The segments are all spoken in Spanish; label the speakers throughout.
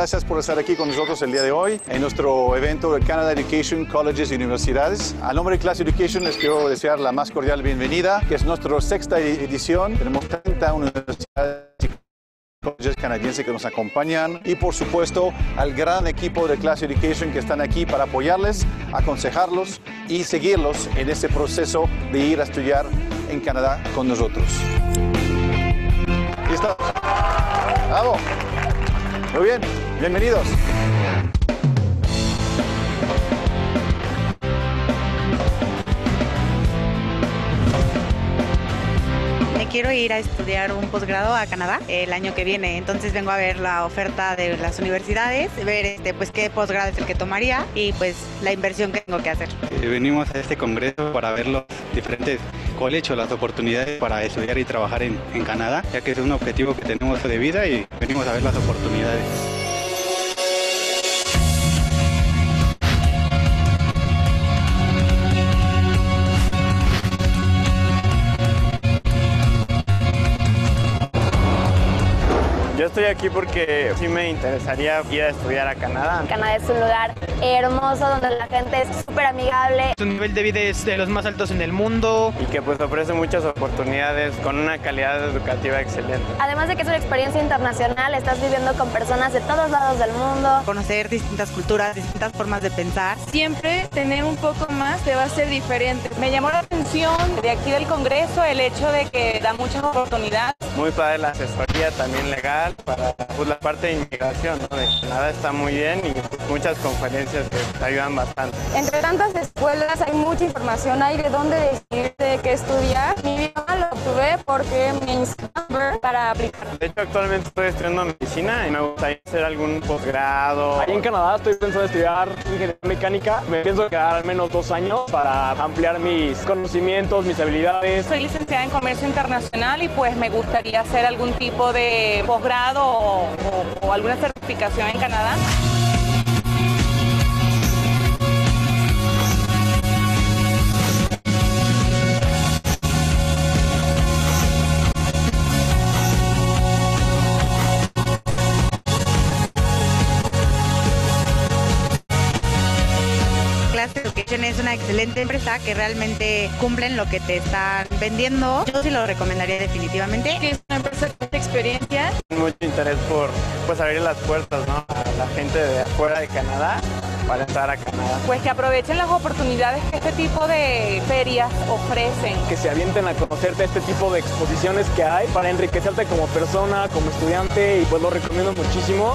Speaker 1: Gracias por estar aquí con nosotros el día de hoy en nuestro evento de Canada Education, Colleges y Universidades. A nombre de Class Education les quiero desear la más cordial bienvenida, que es nuestra sexta edición. Tenemos 30 universidades y colleges canadienses que nos acompañan y por supuesto al gran equipo de Class Education que están aquí para apoyarles, aconsejarlos y seguirlos en ese proceso de ir a estudiar en Canadá con nosotros. ¿Listo? ¡Bravo! Muy bien, bienvenidos.
Speaker 2: Me quiero ir a estudiar un posgrado a Canadá el año que viene, entonces vengo a ver la oferta de las universidades, ver pues qué posgrado es el que tomaría y pues la inversión que tengo que hacer.
Speaker 3: Venimos a este congreso para ver los diferentes colleges, las oportunidades para estudiar y trabajar en Canadá, ya que es un objetivo que tenemos de vida y venimos a ver las oportunidades.
Speaker 4: Yo estoy aquí porque sí me interesaría ir a estudiar a Canadá.
Speaker 5: Canadá es un lugar hermoso donde la gente es súper amigable.
Speaker 6: Su nivel de vida es de los más altos en el mundo.
Speaker 4: Y que pues ofrece muchas oportunidades con una calidad educativa excelente.
Speaker 5: Además de que es una experiencia internacional, estás viviendo con personas de todos lados del mundo.
Speaker 2: Conocer distintas culturas, distintas formas de pensar.
Speaker 7: Siempre tener un poco más te va a ser diferente. Me llamó la atención de aquí del Congreso el hecho de que da muchas oportunidades.
Speaker 4: Muy padre la asesoría también legal para pues, la parte de inmigración, ¿no? De Canadá está muy bien y pues, muchas conferencias que te ayudan bastante.
Speaker 7: Entre tantas escuelas hay mucha información, hay de dónde decidir, de qué estudiar. Mi idioma lo obtuve porque me inscribí para aplicar.
Speaker 4: De hecho, actualmente estoy estudiando medicina y me gustaría hacer algún posgrado.
Speaker 8: Ahí en Canadá estoy pensando estudiar ingeniería mecánica. Me pienso quedar al menos 2 años para ampliar mis conocimientos, mis habilidades.
Speaker 7: Soy licenciada en Comercio Internacional y pues me gustaría hacer algún tipo de posgrado o alguna certificación en Canadá.
Speaker 2: Class Education es una excelente empresa que realmente cumplen lo que te están vendiendo. Yo sí lo recomendaría definitivamente.
Speaker 7: Es una empresa con mucha experiencia.
Speaker 4: Mucho interés por pues, abrir las puertas, ¿no? A la gente de afuera de Canadá para estar a Canadá.
Speaker 7: Pues que aprovechen las oportunidades que este tipo de ferias ofrecen.
Speaker 8: Que se avienten a conocerte este tipo de exposiciones que hay para enriquecerte como persona, como estudiante y pues lo recomiendo muchísimo.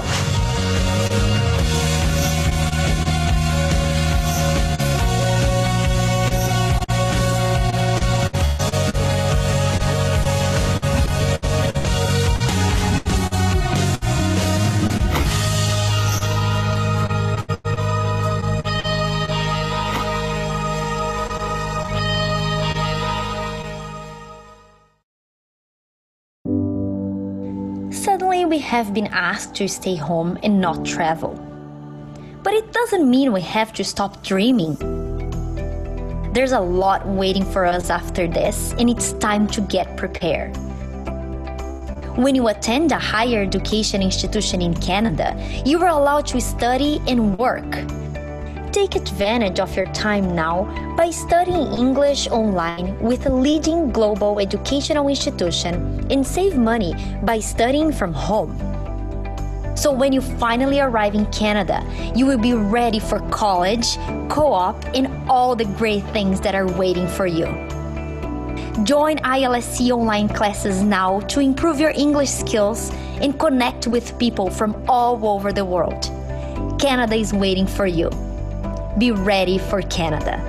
Speaker 9: Suddenly, we have been asked to stay home and not travel. But it doesn't mean we have to stop dreaming. There's a lot waiting for us after this, and it's time to get prepared. When you attend a higher education institution in Canada, you are allowed to study and work. Take advantage of your time now by studying English online with a leading global educational institution and save money by studying from home. So when you finally arrive in Canada, you will be ready for college, co-op, and all the great things that are waiting for you. Join ILSC online classes now to improve your English skills and connect with people from all over the world. Canada is waiting for you. Be ready for Canada.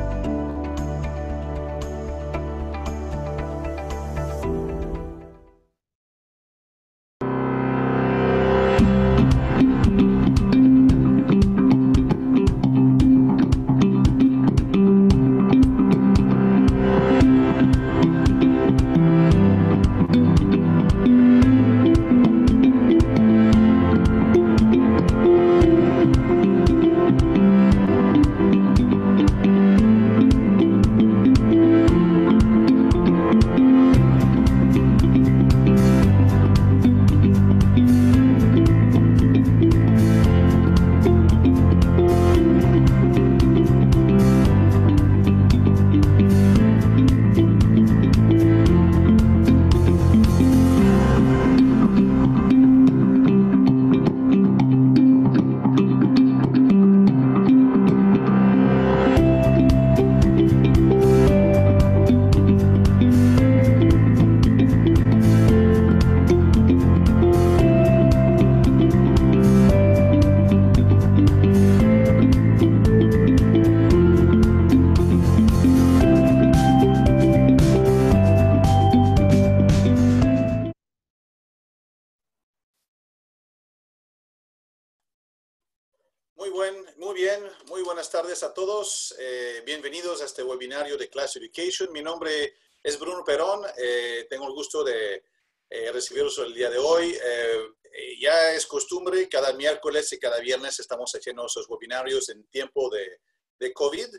Speaker 1: buenas tardes a todos. Bienvenidos a este webinario de Class Education. Mi nombre es Bruno Perón. Tengo el gusto de recibirlos el día de hoy. Ya es costumbre, cada miércoles y cada viernes estamos haciendo esos webinarios en tiempo de COVID.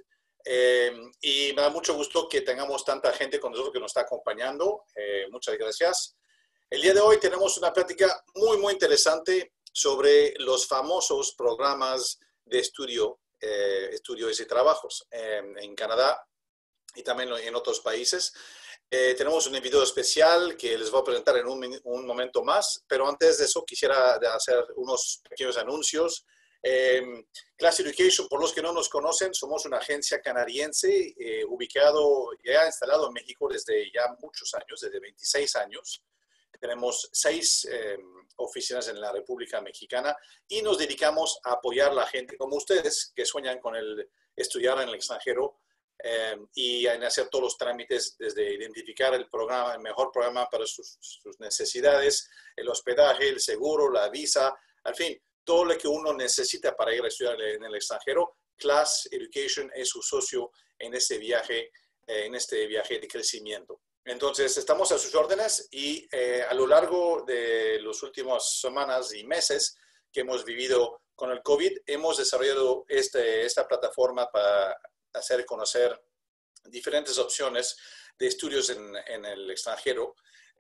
Speaker 1: Y me da mucho gusto que tengamos tanta gente con nosotros que nos está acompañando. Muchas gracias. El día de hoy tenemos una plática muy interesante sobre los famosos programas de estudios y trabajos en Canadá y también en otros países. Tenemos un invitado especial que les voy a presentar en un momento más, pero antes de eso quisiera hacer unos pequeños anuncios. Class Education, por los que no nos conocen, somos una agencia canadiense ubicado, ya instalado en México desde ya muchos años, desde 26 años. Tenemos 6 oficinas en la República Mexicana y nos dedicamos a apoyar a la gente como ustedes que sueñan con estudiar en el extranjero y en hacer todos los trámites desde identificar el mejor programa para sus necesidades, el hospedaje, el seguro, la visa, al fin, todo lo que uno necesita para ir a estudiar en el extranjero. Class Education es su socio en este viaje de crecimiento. Entonces, estamos a sus órdenes y a lo largo de las últimas semanas y meses que hemos vivido con el COVID, hemos desarrollado esta plataforma para hacer conocer diferentes opciones de estudios en el extranjero.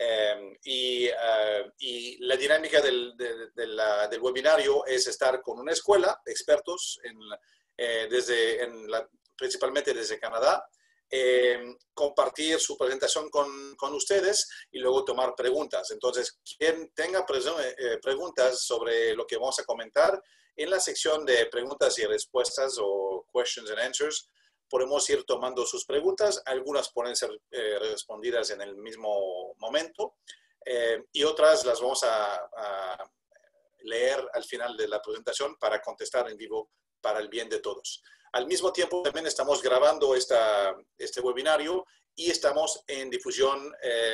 Speaker 1: Y la dinámica del webinario es estar con una escuela, expertos, principalmente desde Canadá, compartir su presentación con ustedes y luego tomar preguntas. Entonces, quien tenga preguntas sobre lo que vamos a comentar, en la sección de preguntas y respuestas o questions and answers, podemos ir tomando sus preguntas. Algunas pueden ser respondidas en el mismo momento y otras las vamos a leer al final de la presentación para contestar en vivo para el bien de todos. Al mismo tiempo, también estamos grabando este webinario y estamos en difusión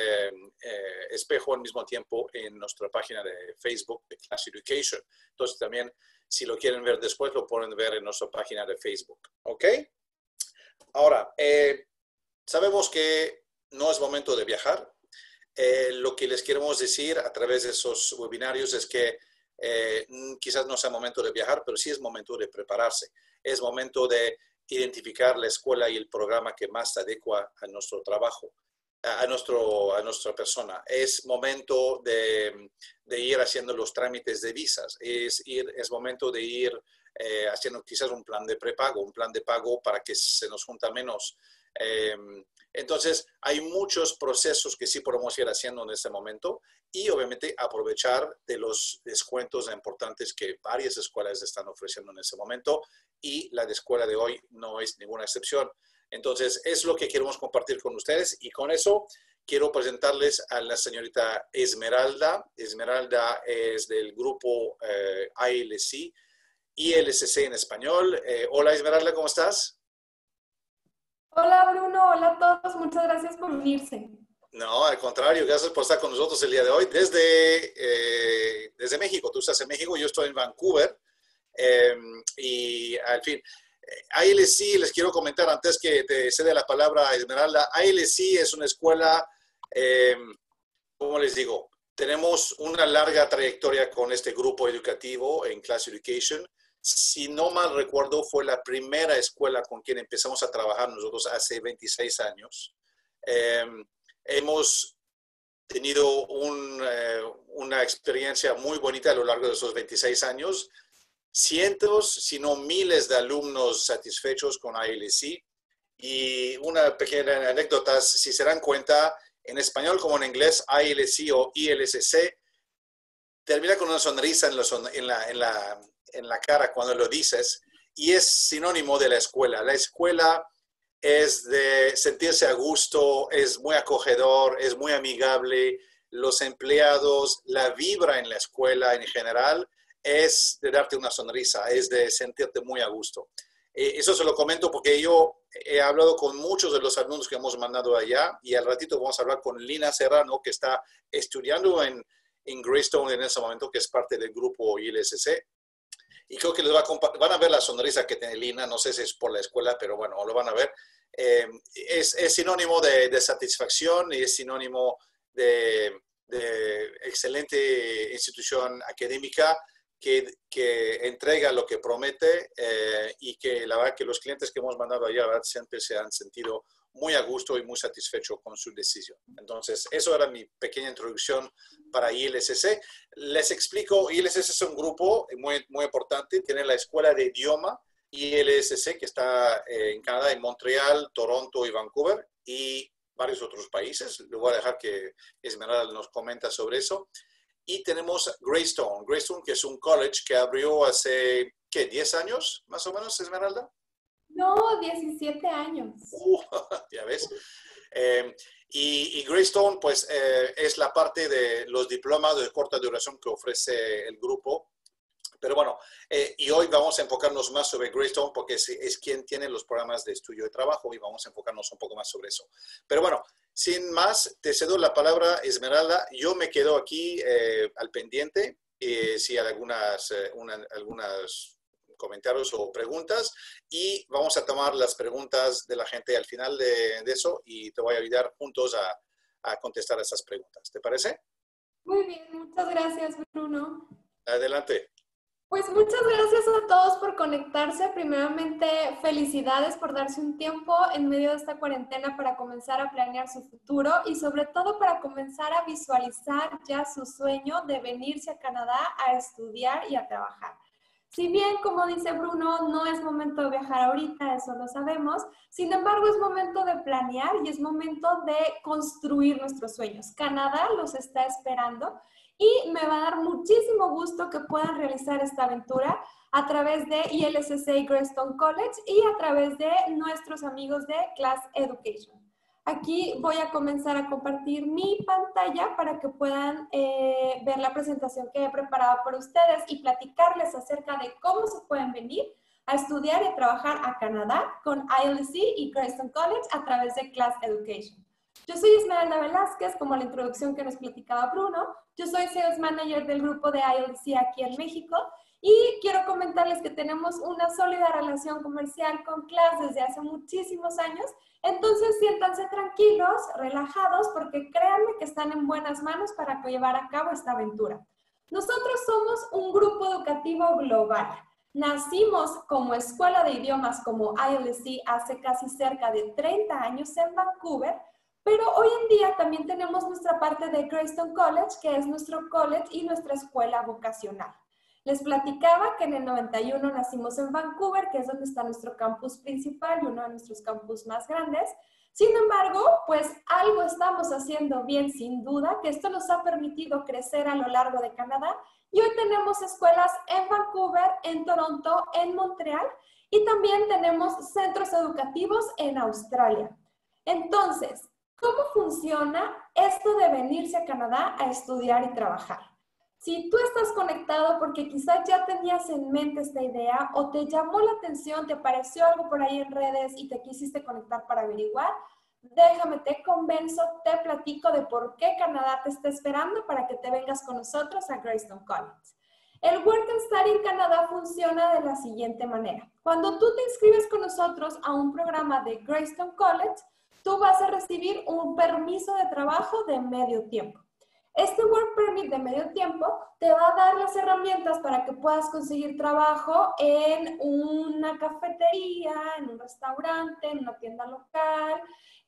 Speaker 1: espejo al mismo tiempo en nuestra página de Facebook de Class Education. Entonces, también, si lo quieren ver después, lo pueden ver en nuestra página de Facebook. ¿Ok? Ahora, sabemos que no es momento de viajar. Lo que les queremos decir a través de esos webinarios es que quizás no sea momento de viajar, pero sí es momento de prepararse. Es momento de identificar la escuela y el programa que más se adecua a nuestro trabajo, a nuestra persona. Es momento de ir haciendo los trámites de visas. Es momento de ir haciendo quizás un plan de prepago, un plan de pago para que se nos junta menos. Entonces, hay muchos procesos que sí podemos ir haciendo en este momento y obviamente aprovechar de los descuentos importantes que varias escuelas están ofreciendo en este momento y la de escuela de hoy no es ninguna excepción. Entonces, es lo que queremos compartir con ustedes y con eso quiero presentarles a la señorita Esmeralda. Esmeralda es del grupo ILC en español. Hola Esmeralda, ¿cómo estás?
Speaker 7: Hola Bruno, hola a todos, muchas gracias por unirse.
Speaker 1: No, al contrario, gracias por estar con nosotros el día de hoy. Desde México, tú estás en México, yo estoy en Vancouver. Y al fin, ILC, les quiero comentar antes que te cede la palabra a Esmeralda. ILC es una escuela, ¿cómo les digo? Tenemos una larga trayectoria con este grupo educativo en Class Education. Si no mal recuerdo, fue la primera escuela con quien empezamos a trabajar nosotros hace 26 años. Hemos tenido una experiencia muy bonita a lo largo de esos 26 años. Cientos, si no miles de alumnos satisfechos con ILC. Y una pequeña anécdota, si se dan cuenta, en español como en inglés, ILC o ILSC, termina con una sonrisa en la cara cuando lo dices y es sinónimo de la escuela. La escuela es de sentirse a gusto, es muy acogedor, es muy amigable. Los empleados, la vibra en la escuela en general es de darte una sonrisa, es de sentirte muy a gusto. Eso se lo comento porque yo he hablado con muchos de los alumnos que hemos mandado allá y al ratito vamos a hablar con Lina Serrano, que está estudiando en Greystone en ese momento, que es parte del grupo ILSC. y creo que van a ver la sonrisa que tiene Lina, no sé si es por la escuela, pero bueno, lo van a ver. Es sinónimo de satisfacción y es sinónimo de excelente institución académica que entrega lo que promete y que la verdad que los clientes que hemos mandado allá, la verdad, siempre se han sentido muy a gusto y muy satisfechos con su decisión. Entonces, eso era mi pequeña introducción para ILSC. Les explico, ILSC es un grupo muy, muy importante, tiene la escuela de idioma ILSC que está en Canadá, en Montreal, Toronto y Vancouver y varios otros países. Le voy a dejar que Esmeralda nos comenta sobre eso. Y tenemos Greystone, que es un college que abrió hace, ¿qué? ¿10 años más o menos, Esmeralda?
Speaker 10: No, 17 años.
Speaker 1: Ya ves. Y Greystone, pues, es la parte de los diplomados de corta duración que ofrece el grupo. Pero bueno, y hoy vamos a enfocarnos más sobre Greystone porque es quien tiene los programas de estudio y trabajo y vamos a enfocarnos un poco más sobre eso. Pero bueno, sin más, te cedo la palabra, Esmeralda. Yo me quedo aquí al pendiente si hay algunas comentarios o preguntas y vamos a tomar las preguntas de la gente al final de eso y te voy a ayudar juntos a contestar esas preguntas. ¿Te parece?
Speaker 10: Muy bien, muchas gracias, Bruno.
Speaker 1: Adelante.
Speaker 10: Pues muchas gracias a todos por conectarse. Primeramente, felicidades por darse un tiempo en medio de esta cuarentena para comenzar a planear su futuro y sobre todo para comenzar a visualizar ya su sueño de venirse a Canadá a estudiar y a trabajar. Si bien, como dice Bruno, no es momento de viajar ahorita, eso lo sabemos, sin embargo es momento de planear y es momento de construir nuestros sueños. Canadá los está esperando y me va a dar muchísimo gusto que puedan realizar esta aventura a través de ILSC Greystone College y a través de nuestros amigos de Class Education. Aquí voy a comenzar a compartir mi pantalla para que puedan ver la presentación que he preparado para ustedes y platicarles acerca de cómo se pueden venir a estudiar y a trabajar a Canadá con ILSC y Greystone College a través de Class Education. Yo soy Esmeralda Velázquez, como la introducción que nos platicaba Bruno. Yo soy Sales Manager del grupo de ILSC aquí en México y quiero comentarles que tenemos una sólida relación comercial con Class desde hace muchísimos años. Entonces, siéntanse tranquilos, relajados, porque créanme que están en buenas manos para llevar a cabo esta aventura. Nosotros somos un grupo educativo global. Nacimos como escuela de idiomas como ILSC hace casi cerca de 30 años en Vancouver, pero hoy en día también tenemos nuestra parte de Greystone College, que es nuestro college y nuestra escuela vocacional. Les platicaba que en el 91 nacimos en Vancouver, que es donde está nuestro campus principal y uno de nuestros campus más grandes. Sin embargo, pues algo estamos haciendo bien sin duda, que esto nos ha permitido crecer a lo largo de Canadá. Y hoy tenemos escuelas en Vancouver, en Toronto, en Montreal y también tenemos centros educativos en Australia. Entonces, ¿cómo funciona esto de venirse a Canadá a estudiar y trabajar? Si tú estás conectado porque quizás ya tenías en mente esta idea o te llamó la atención, te apareció algo por ahí en redes y te quisiste conectar para averiguar, déjame, te convenzo, te platico de por qué Canadá te está esperando para que te vengas con nosotros a Greystone College. El Work and Study en Canadá funciona de la siguiente manera. Cuando tú te inscribes con nosotros a un programa de Greystone College, tú vas a recibir un permiso de trabajo de medio tiempo. Este Work Permit de medio tiempo te va a dar las herramientas para que puedas conseguir trabajo en una cafetería, en un restaurante, en una tienda local,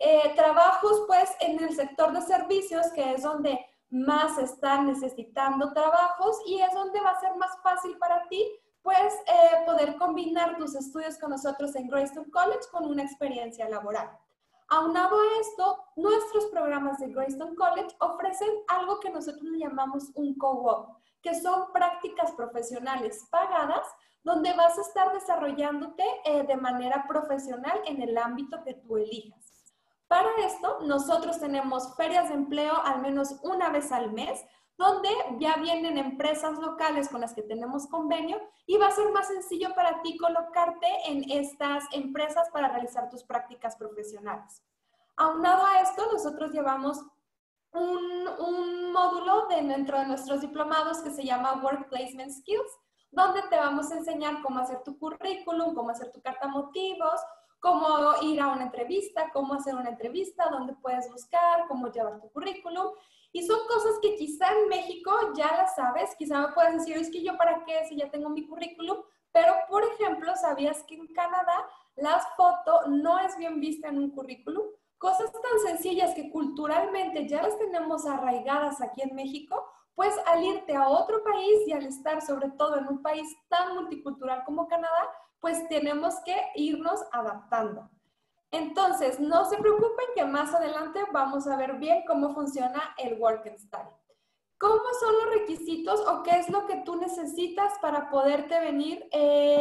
Speaker 10: trabajos pues en el sector de servicios, que es donde más están necesitando trabajos y es donde va a ser más fácil para ti pues poder combinar tus estudios con nosotros en Greystone College con una experiencia laboral. Aunado a esto, nuestros programas de Greystone College ofrecen algo que nosotros le llamamos un co-op, que son prácticas profesionales pagadas, donde vas a estar desarrollándote de manera profesional en el ámbito que tú elijas. Para esto, nosotros tenemos ferias de empleo al menos una vez al mes, donde ya vienen empresas locales con las que tenemos convenio y va a ser más sencillo para ti colocarte en estas empresas para realizar tus prácticas profesionales. Aunado a esto, nosotros llevamos un módulo dentro de nuestros diplomados que se llama Work Placement Skills, donde te vamos a enseñar cómo hacer tu currículum, cómo hacer tu carta motivos, cómo ir a una entrevista, cómo hacer una entrevista, dónde puedes buscar, cómo llevar tu currículum. Y son cosas que quizá en México ya las sabes, quizá me puedes decir, es que yo para qué si ya tengo mi currículum, pero por ejemplo, ¿sabías que en Canadá la foto no es bien vista en un currículum? Cosas tan sencillas que culturalmente ya las tenemos arraigadas aquí en México, pues al irte a otro país y al estar sobre todo en un país tan multicultural como Canadá, pues tenemos que irnos adaptando. Entonces, no se preocupen que más adelante vamos a ver bien cómo funciona el Work and Study. ¿Cómo son los requisitos o qué es lo que tú necesitas para poderte venir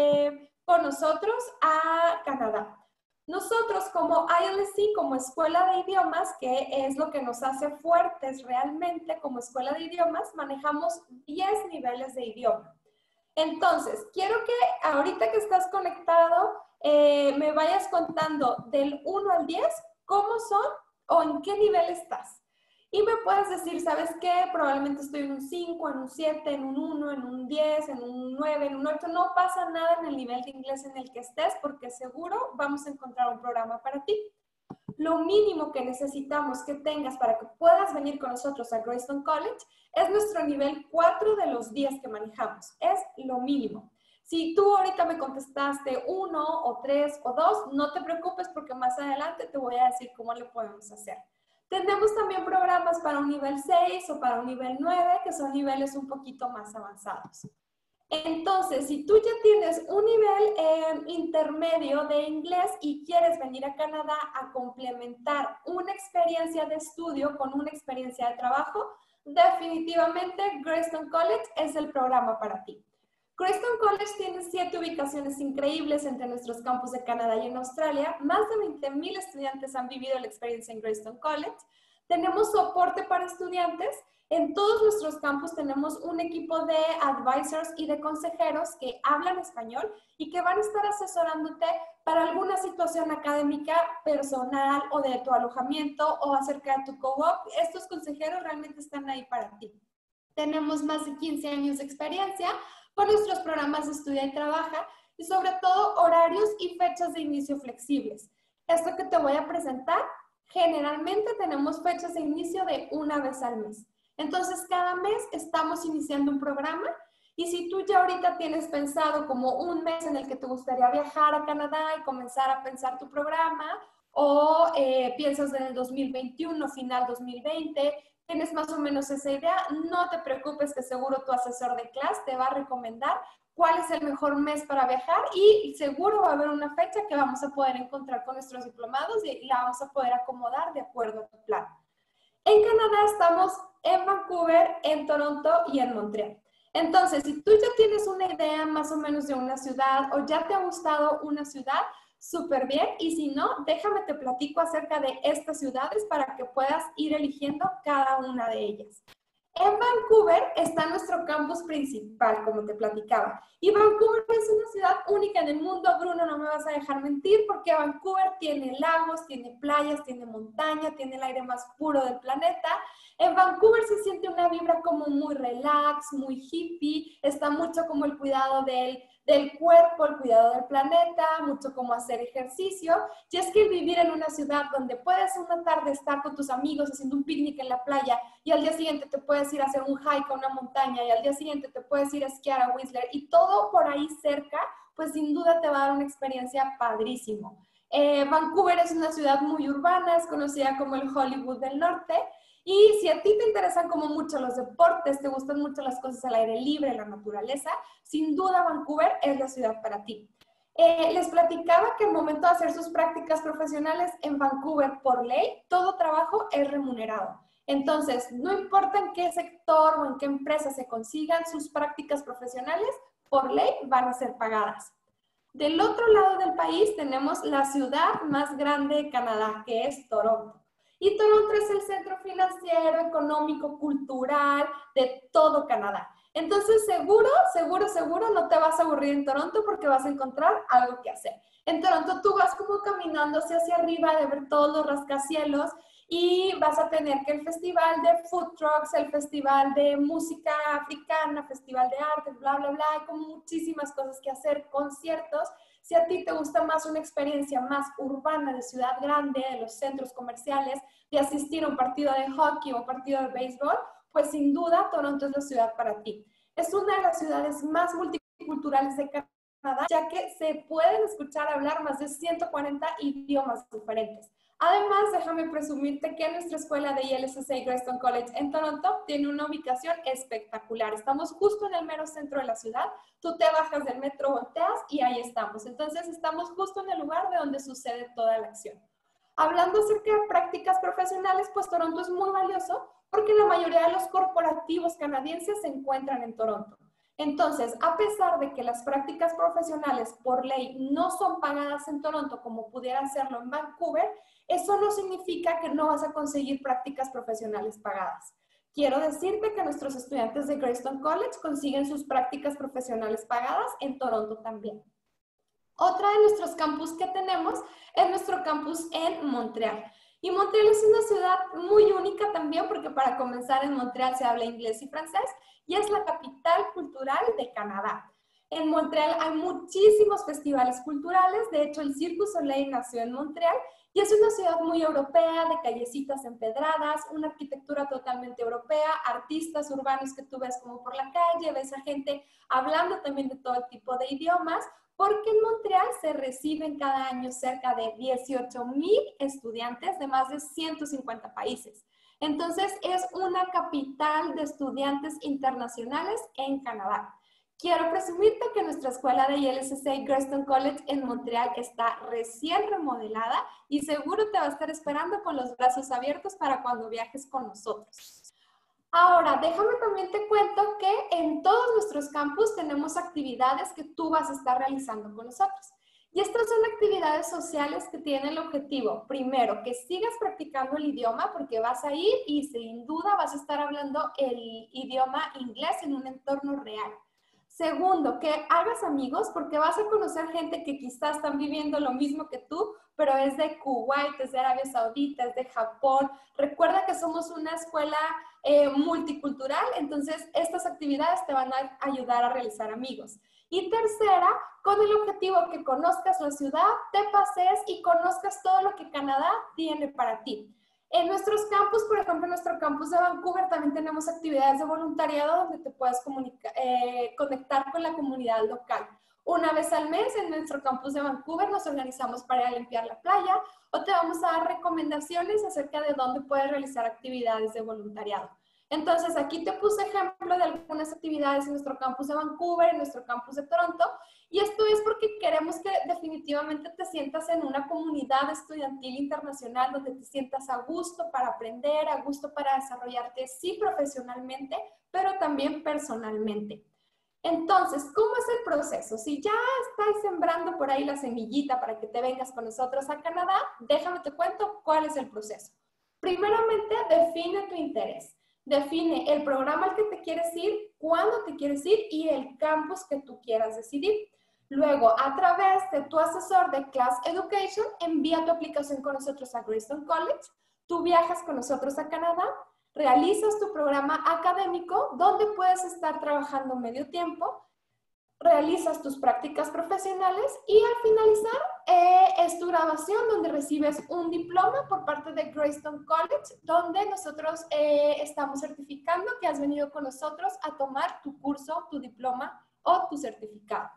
Speaker 10: con nosotros a Canadá? Nosotros como ILSC, como escuela de idiomas, que es lo que nos hace fuertes realmente como escuela de idiomas, manejamos 10 niveles de idioma. Entonces, quiero que ahorita que estás conectado, me vayas contando del 1 al 10 cómo son o en qué nivel estás. Y me puedes decir, ¿sabes qué? Probablemente estoy en un 5, en un 7, en un 1, en un 10, en un 9, en un 8. No pasa nada en el nivel de inglés en el que estés porque seguro vamos a encontrar un programa para ti. Lo mínimo que necesitamos que tengas para que puedas venir con nosotros a Greystone College es nuestro nivel 4 de los 10 que manejamos. Es lo mínimo. Si tú ahorita me contestaste 1 o 3 o 2, no te preocupes porque más adelante te voy a decir cómo lo podemos hacer. Tenemos también programas para un nivel 6 o para un nivel 9, que son niveles un poquito más avanzados. Entonces, si tú ya tienes un nivel intermedio de inglés y quieres venir a Canadá a complementar una experiencia de estudio con una experiencia de trabajo, definitivamente Greystone College es el programa para ti. Greystone College tiene 7 ubicaciones increíbles entre nuestros campus de Canadá y en Australia. Más de 20,000 estudiantes han vivido la experiencia en Greystone College. Tenemos soporte para estudiantes. En todos nuestros campus tenemos un equipo de advisors y de consejeros que hablan español y que van a estar asesorándote para alguna situación académica, personal o de tu alojamiento o acerca de tu co-op. Estos consejeros realmente están ahí para ti. Tenemos más de 15 años de experiencia con nuestros programas de estudia y trabaja y sobre todo horarios y fechas de inicio flexibles. Esto que te voy a presentar, generalmente tenemos fechas de inicio de una vez al mes. Entonces, cada mes estamos iniciando un programa y si tú ya ahorita tienes pensado como un mes en el que te gustaría viajar a Canadá y comenzar a pensar tu programa o piensas en el 2021, final 2020, tienes más o menos esa idea, no te preocupes que seguro tu asesor de clase te va a recomendar cuál es el mejor mes para viajar y seguro va a haber una fecha que vamos a poder encontrar con nuestros diplomados y la vamos a poder acomodar de acuerdo a tu plan. En Canadá estamos en Vancouver, en Toronto y en Montreal. Entonces, si tú ya tienes una idea más o menos de una ciudad o ya te ha gustado una ciudad, súper bien. Y si no, déjame te platico acerca de estas ciudades para que puedas ir eligiendo cada una de ellas. En Vancouver está nuestro campus principal, como te platicaba. Y Vancouver es una ciudad única en el mundo. Bruno, no me vas a dejar mentir, porque Vancouver tiene lagos, tiene playas, tiene montaña, tiene el aire más puro del planeta. En Vancouver se siente una vibra como muy relax, muy hippie. Está mucho como el cuidado del cuerpo, el cuidado del planeta, mucho como hacer ejercicio. Y es que el vivir en una ciudad donde puedes una tarde estar con tus amigos haciendo un picnic en la playa y al día siguiente te puedes ir a hacer un hike a una montaña y al día siguiente te puedes ir a esquiar a Whistler y todo por ahí cerca, pues sin duda te va a dar una experiencia padrísimo. Vancouver es una ciudad muy urbana, es conocida como el Hollywood del Norte. Y si a ti te interesan como mucho los deportes, te gustan mucho las cosas al aire libre, la naturaleza, sin duda Vancouver es la ciudad para ti. Les platicaba que al momento de hacer sus prácticas profesionales en Vancouver, por ley, todo trabajo es remunerado. Entonces, no importa en qué sector o en qué empresa se consigan sus prácticas profesionales, por ley van a ser pagadas. Del otro lado del país tenemos la ciudad más grande de Canadá, que es Toronto. Y Toronto es el centro financiero, económico, cultural de todo Canadá. Entonces, seguro no te vas a aburrir en Toronto porque vas a encontrar algo que hacer. En Toronto tú vas como caminando hacia arriba de ver todos los rascacielos y vas a tener que el festival de food trucks, el festival de música africana, festival de arte, bla, bla, bla, hay como muchísimas cosas que hacer, conciertos. Si a ti te gusta más una experiencia más urbana de ciudad grande, de los centros comerciales, de asistir a un partido de hockey o un partido de béisbol, pues sin duda Toronto es la ciudad para ti. Es una de las ciudades más multiculturales de Canadá, ya que se pueden escuchar hablar más de 140 idiomas diferentes. Además, déjame presumirte que nuestra escuela de ILSC Greystone College en Toronto tiene una ubicación espectacular. Estamos justo en el mero centro de la ciudad. Tú te bajas del metro, volteas y ahí estamos. Entonces, estamos justo en el lugar de donde sucede toda la acción. Hablando acerca de prácticas profesionales, pues Toronto es muy valioso porque la mayoría de los corporativos canadienses se encuentran en Toronto. Entonces, a pesar de que las prácticas profesionales por ley no son pagadas en Toronto como pudieran serlo en Vancouver, eso no significa que no vas a conseguir prácticas profesionales pagadas. Quiero decirte que nuestros estudiantes de Greystone College consiguen sus prácticas profesionales pagadas en Toronto también. Otra de nuestros campus que tenemos es nuestro campus en Montreal. Y Montreal es una ciudad muy única también porque para comenzar en Montreal se habla inglés y francés y es la capital cultural de Canadá. En Montreal hay muchísimos festivales culturales, de hecho el Cirque du Soleil nació en Montreal y es una ciudad muy europea, de callecitas empedradas, una arquitectura totalmente europea, artistas urbanos que tú ves como por la calle, ves a gente hablando también de todo tipo de idiomas, porque en Montreal se reciben cada año cerca de 18,000 estudiantes de más de 150 países. Entonces, es una capital de estudiantes internacionales en Canadá. Quiero presumirte que nuestra escuela de ILSC Greystone College en Montreal está recién remodelada y seguro te va a estar esperando con los brazos abiertos para cuando viajes con nosotros. Ahora, déjame también te cuento que en todos nuestros campus tenemos actividades que tú vas a estar realizando con nosotros. Y estas son actividades sociales que tienen el objetivo, primero, que sigas practicando el idioma porque vas a ir y sin duda vas a estar hablando el idioma inglés en un entorno real. Segundo, que hagas amigos porque vas a conocer gente que quizás están viviendo lo mismo que tú, pero es de Kuwait, es de Arabia Saudita, es de Japón. Recuerda que somos una escuela multicultural, entonces estas actividades te van a ayudar a realizar amigos. Y tercera, con el objetivo que conozcas la ciudad, te pasees y conozcas todo lo que Canadá tiene para ti. En nuestros campus, por ejemplo, en nuestro campus de Vancouver también tenemos actividades de voluntariado donde te puedes conectar con la comunidad local. Una vez al mes en nuestro campus de Vancouver nos organizamos para ir a limpiar la playa o te vamos a dar recomendaciones acerca de dónde puedes realizar actividades de voluntariado. Entonces, aquí te puse ejemplo de algunas actividades en nuestro campus de Vancouver, en nuestro campus de Toronto, y esto es porque queremos que definitivamente te sientas en una comunidad estudiantil internacional donde te sientas a gusto para aprender, a gusto para desarrollarte, sí profesionalmente, pero también personalmente. Entonces, ¿cómo es el proceso? Si ya estás sembrando por ahí la semillita para que te vengas con nosotros a Canadá, déjame te cuento cuál es el proceso. Primeramente, define tu interés. Define el programa al que te quieres ir, cuándo te quieres ir y el campus que tú quieras decidir. Luego, a través de tu asesor de Class Education, envía tu aplicación con nosotros a Greystone College. Tú viajas con nosotros a Canadá, realizas tu programa académico donde puedes estar trabajando medio tiempo, realizas tus prácticas profesionales y al finalizar es tu graduación donde recibes un diploma por parte de Greystone College donde nosotros estamos certificando que has venido con nosotros a tomar tu curso, tu diploma o tu certificado.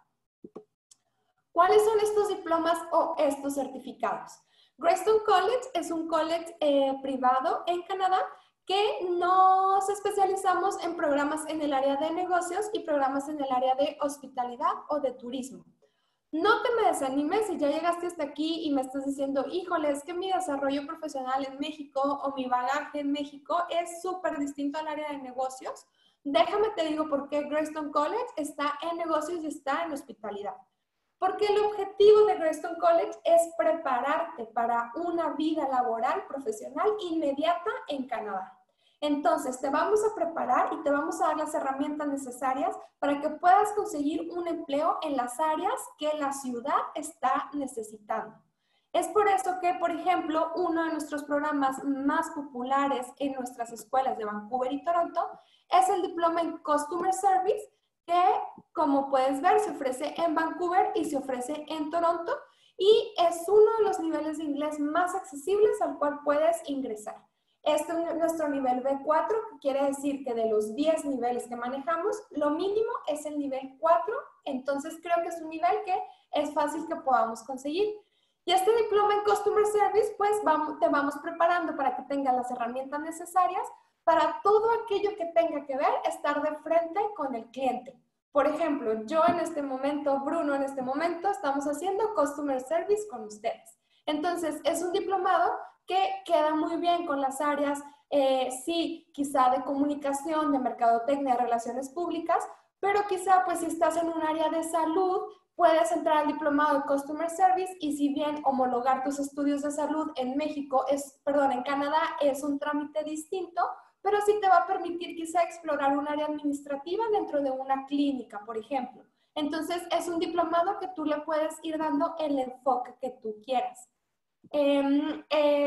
Speaker 10: ¿Cuáles son estos diplomas o estos certificados? Greystone College es un college privado en Canadá que nos especializamos en programas en el área de negocios y programas en el área de hospitalidad o de turismo. No te me desanimes si ya llegaste hasta aquí y me estás diciendo, híjole, es que mi desarrollo profesional en México o mi bagaje en México es súper distinto al área de negocios. Déjame te digo por qué Greystone College está en negocios y está en hospitalidad. Porque el objetivo de Greystone College es prepararte para una vida laboral profesional inmediata en Canadá. Entonces, te vamos a preparar y te vamos a dar las herramientas necesarias para que puedas conseguir un empleo en las áreas que la ciudad está necesitando. Es por eso que, por ejemplo, uno de nuestros programas más populares en nuestras escuelas de Vancouver y Toronto es el diploma en Customer Service, que, como puedes ver, se ofrece en Vancouver y se ofrece en Toronto, y es uno de los niveles de inglés más accesibles al cual puedes ingresar. Este es nuestro nivel B4, que quiere decir que de los 10 niveles que manejamos, lo mínimo es el nivel 4, entonces creo que es un nivel que es fácil que podamos conseguir. Y este diploma en Customer Service, pues te vamos preparando para que tengas las herramientas necesarias para todo aquello que tenga que ver estar de frente con el cliente. Por ejemplo, yo en este momento, Bruno en este momento, estamos haciendo Customer Service con ustedes. Entonces, es un diplomado que queda muy bien con las áreas, sí, quizá de comunicación, de mercadotecnia, de relaciones públicas, pero quizá, pues, si estás en un área de salud, puedes entrar al diplomado de Customer Service, y si bien homologar tus estudios de salud en México en Canadá es un trámite distinto, pero sí te va a permitir quizá explorar un área administrativa dentro de una clínica, por ejemplo. Entonces, es un diplomado que tú le puedes ir dando el enfoque que tú quieras. El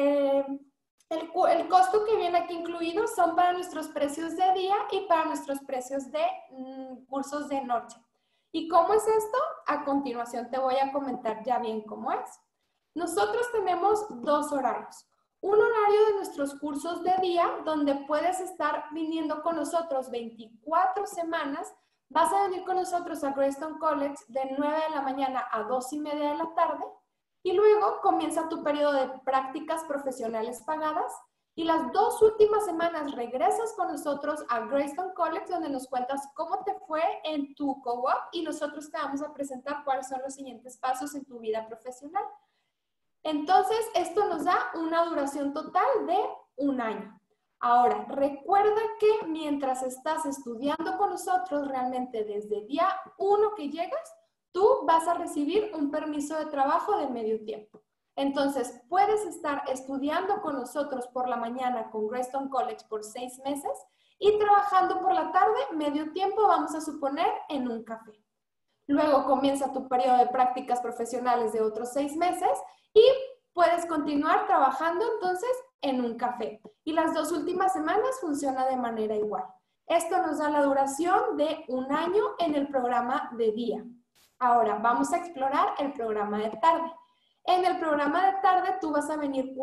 Speaker 10: costo que viene aquí incluido son para nuestros precios de día y para nuestros precios de cursos de noche. ¿Y cómo es esto? A continuación te voy a comentar ya bien cómo es. Nosotros tenemos dos horarios. Un horario de nuestros cursos de día, donde puedes estar viniendo con nosotros 24 semanas. Vas a venir con nosotros a Greystone College de 9 de la mañana a 2:30 de la tarde. Y luego comienza tu periodo de prácticas profesionales pagadas. Y las 2 últimas semanas regresas con nosotros a Greystone College, donde nos cuentas cómo te fue en tu co-op, y nosotros te vamos a presentar cuáles son los siguientes pasos en tu vida profesional. Entonces, esto nos da una duración total de 1 año. Ahora, recuerda que mientras estás estudiando con nosotros, realmente desde día 1 que llegas, tú vas a recibir un permiso de trabajo de medio tiempo. Entonces, puedes estar estudiando con nosotros por la mañana con Greystone College por 6 meses y trabajando por la tarde, medio tiempo, vamos a suponer, en un café. Luego comienza tu periodo de prácticas profesionales de otros 6 meses y puedes continuar trabajando entonces en un café. Y las 2 últimas semanas funciona de manera igual. Esto nos da la duración de 1 año en el programa de día. Ahora vamos a explorar el programa de tarde. En el programa de tarde tú vas a venir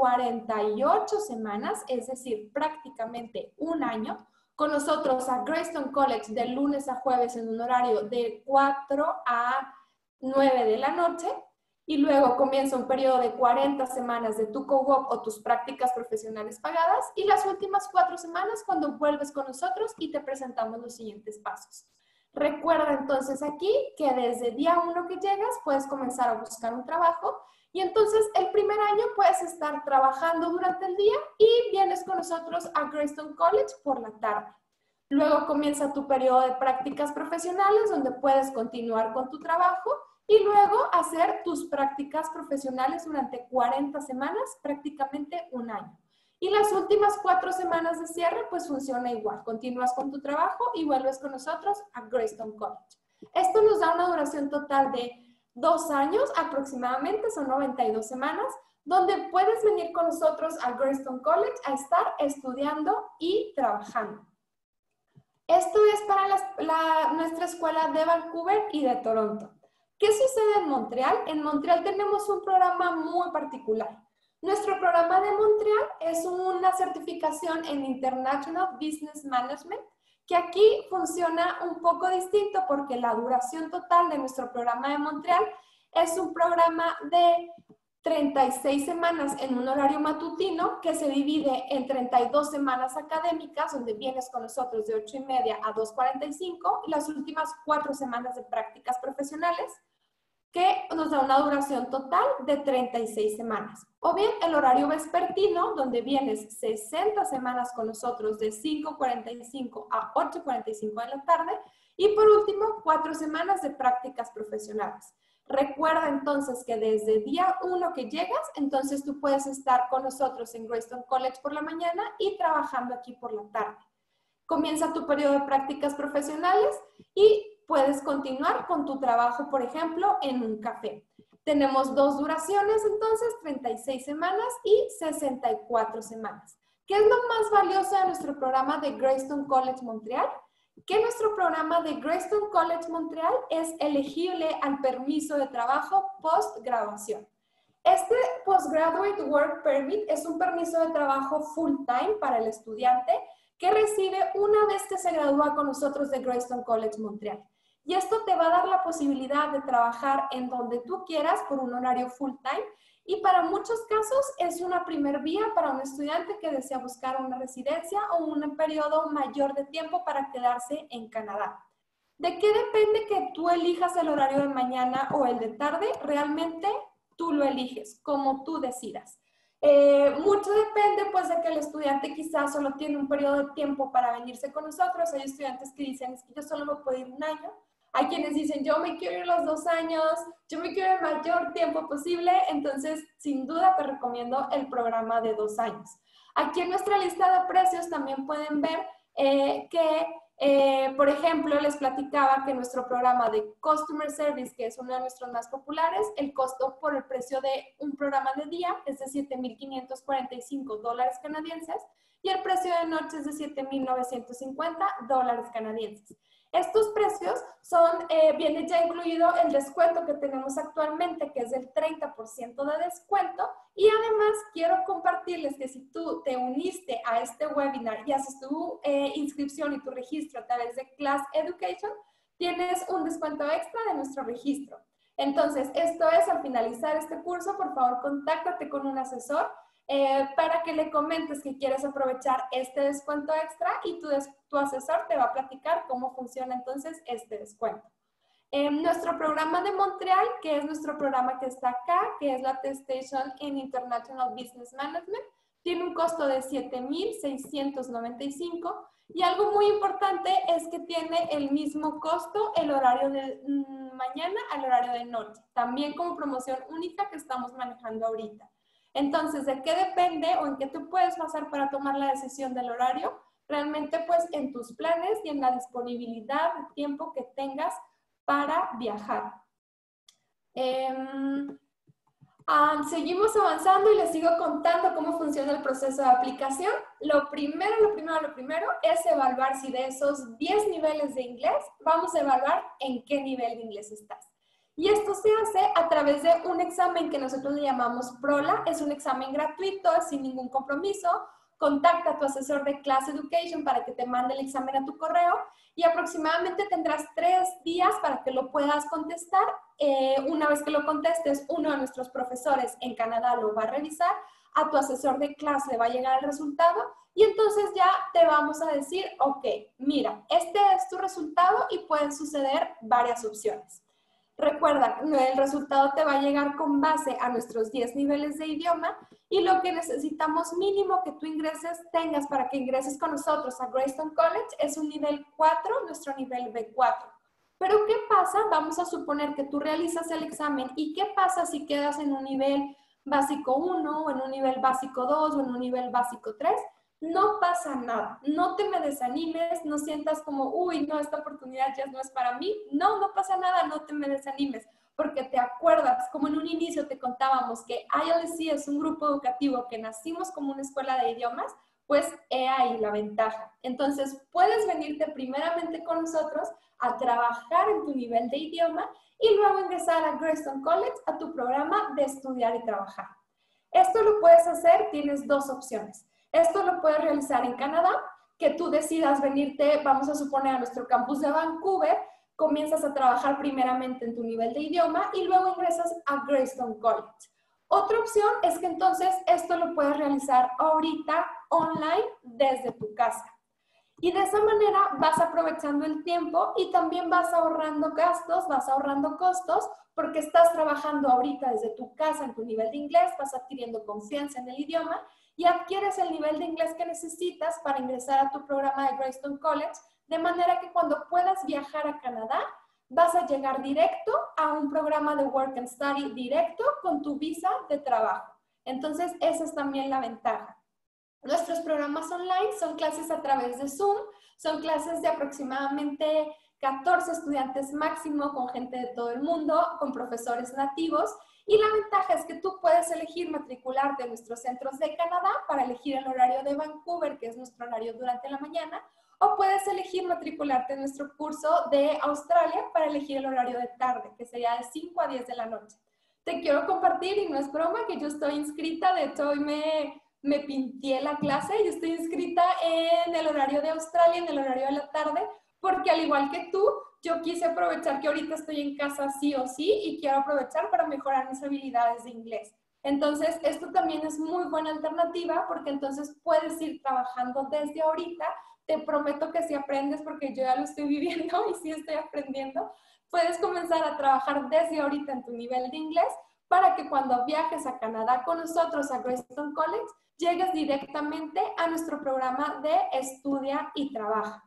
Speaker 10: 48 semanas, es decir, prácticamente 1 año, con nosotros a Greystone College de lunes a jueves en un horario de 4 a 9 de la noche. Y luego comienza un periodo de 40 semanas de tu co-op o tus prácticas profesionales pagadas, y las últimas 4 semanas cuando vuelves con nosotros y te presentamos los siguientes pasos. Recuerda entonces aquí que desde día 1 que llegas puedes comenzar a buscar un trabajo, y entonces el primer año puedes estar trabajando durante el día y vienes con nosotros a Greystone College por la tarde. Luego comienza tu periodo de prácticas profesionales, donde puedes continuar con tu trabajo y luego hacer tus prácticas profesionales durante 40 semanas, prácticamente 1 año. Y las últimas 4 semanas de cierre, pues funciona igual. Continúas con tu trabajo y vuelves con nosotros a Greystone College. Esto nos da una duración total de 2 años aproximadamente, son 92 semanas, donde puedes venir con nosotros a Greystone College a estar estudiando y trabajando. Esto es para nuestra escuela de Vancouver y de Toronto. ¿Qué sucede en Montreal? En Montreal tenemos un programa muy particular. Nuestro programa de Montreal es una certificación en International Business Management, que aquí funciona un poco distinto porque la duración total de nuestro programa de Montreal es un programa de 36 semanas en un horario matutino que se divide en 32 semanas académicas, donde vienes con nosotros de 8:30 a 2:45, y las últimas 4 semanas de prácticas profesionales, que nos da una duración total de 36 semanas. O bien el horario vespertino, donde vienes 60 semanas con nosotros de 5:45 a 8:45 de la tarde. Y por último, 4 semanas de prácticas profesionales. Recuerda entonces que desde día 1 que llegas, entonces tú puedes estar con nosotros en Greystone College por la mañana y trabajando aquí por la tarde. Comienza tu periodo de prácticas profesionales y puedes continuar con tu trabajo, por ejemplo, en un café. Tenemos 2 duraciones, entonces, 36 semanas y 64 semanas. ¿Qué es lo más valioso de nuestro programa de Greystone College Montreal? Que nuestro programa de Greystone College Montreal es elegible al permiso de trabajo post-graduación. Este Postgraduate Work Permit es un permiso de trabajo full-time para el estudiante que recibe una vez que se gradúa con nosotros de Greystone College Montreal. Y esto te va a dar la posibilidad de trabajar en donde tú quieras por un horario full-time y para muchos casos es una primer vía para un estudiante que desea buscar una residencia o un periodo mayor de tiempo para quedarse en Canadá. ¿De qué depende que tú elijas el horario de mañana o el de tarde? Realmente tú lo eliges, como tú decidas. Mucho depende pues de que el estudiante quizás solo tiene un periodo de tiempo para venirse con nosotros. Hay estudiantes que dicen, es que yo solo me puedo ir un año. Hay quienes dicen, yo me quiero ir los 2 años, yo me quiero ir el mayor tiempo posible. Entonces, sin duda te recomiendo el programa de 2 años. Aquí en nuestra lista de precios también pueden ver por ejemplo, les platicaba que nuestro programa de Customer Service, que es uno de nuestros más populares, el costo por el precio de un programa de día es de $7,545 canadienses y el precio de noche es de $7,950 canadienses. Estos precios viene ya incluido el descuento que tenemos actualmente, que es del 30% de descuento. Y además quiero compartirles que si tú te uniste a este webinar y haces tu inscripción y tu registro a través de Class Education, tienes un descuento extra de nuestro registro. Entonces, esto es, al finalizar este curso, por favor, contáctate con un asesor para que le comentes que quieres aprovechar este descuento extra y tu asesor te va a platicar cómo funciona entonces este descuento. Nuestro programa de Montreal, que es nuestro programa que está acá, que es la Attestation in International Business Management, tiene un costo de $7,695 y algo muy importante es que tiene el mismo costo el horario de mañana al horario de noche, también como promoción única que estamos manejando ahorita. Entonces, ¿de qué depende o en qué te puedes basar para tomar la decisión del horario? Realmente, pues, en tus planes y en la disponibilidad de tiempo que tengas para viajar. Seguimos avanzando y les sigo contando cómo funciona el proceso de aplicación. Lo primero es evaluar si de esos 10 niveles de inglés, vamos a evaluar en qué nivel de inglés estás. Y esto se hace a través de un examen que nosotros le llamamos PROLA. Es un examen gratuito, sin ningún compromiso. Contacta a tu asesor de Class Education para que te mande el examen a tu correo y aproximadamente tendrás 3 días para que lo puedas contestar. Una vez que lo contestes, uno de nuestros profesores en Canadá lo va a revisar, a tu asesor de clase le va a llegar el resultado y entonces ya te vamos a decir, ok, mira, este es tu resultado y pueden suceder varias opciones. Recuerda, el resultado te va a llegar con base a nuestros 10 niveles de idioma y lo que necesitamos mínimo que tú tengas para que ingreses con nosotros a Greystone College es un nivel 4, nuestro nivel B4. Pero ¿qué pasa? Vamos a suponer que tú realizas el examen y ¿qué pasa si quedas en un nivel básico 1 o en un nivel básico 2 o en un nivel básico 3? No pasa nada, no te me desanimes, no sientas como, uy, no, esta oportunidad ya no es para mí. No, no pasa nada, no te me desanimes, porque te acuerdas, como en un inicio te contábamos que ILSC es un grupo educativo que nacimos como una escuela de idiomas, pues he ahí la ventaja. Entonces, puedes venirte primeramente con nosotros a trabajar en tu nivel de idioma y luego ingresar a Greystone College a tu programa de estudiar y trabajar. Esto lo puedes hacer, tienes 2 opciones. Esto lo puedes realizar en Canadá, que tú decidas venirte, vamos a suponer, a nuestro campus de Vancouver, comienzas a trabajar primeramente en tu nivel de idioma y luego ingresas a Greystone College. Otra opción es que entonces esto lo puedes realizar ahorita online desde tu casa. Y de esa manera vas aprovechando el tiempo y también vas ahorrando gastos, vas ahorrando costos, porque estás trabajando ahorita desde tu casa en tu nivel de inglés, vas adquiriendo confianza en el idioma y adquieres el nivel de inglés que necesitas para ingresar a tu programa de Greystone College, de manera que cuando puedas viajar a Canadá, vas a llegar directo a un programa de Work and Study directo con tu visa de trabajo. Entonces, esa es también la ventaja. Nuestros programas online son clases a través de Zoom, son clases de aproximadamente 14 estudiantes máximo, con gente de todo el mundo, con profesores nativos. Y la ventaja es que tú puedes elegir matricularte en nuestros centros de Canadá para elegir el horario de Vancouver, que es nuestro horario durante la mañana, o puedes elegir matricularte en nuestro curso de Australia para elegir el horario de tarde, que sería de 5 a 10 de la noche. Te quiero compartir, y no es broma, que yo estoy inscrita, de hecho hoy me pinté la clase, yo estoy inscrita en el horario de Australia, en el horario de la tarde, porque al igual que tú, yo quise aprovechar que ahorita estoy en casa sí o sí y quiero aprovechar para mejorar mis habilidades de inglés. Entonces, esto también es muy buena alternativa porque entonces puedes ir trabajando desde ahorita. Te prometo que si aprendes, porque yo ya lo estoy viviendo y sí estoy aprendiendo, puedes comenzar a trabajar desde ahorita en tu nivel de inglés para que cuando viajes a Canadá con nosotros a Greystone College, llegues directamente a nuestro programa de Estudia y Trabaja.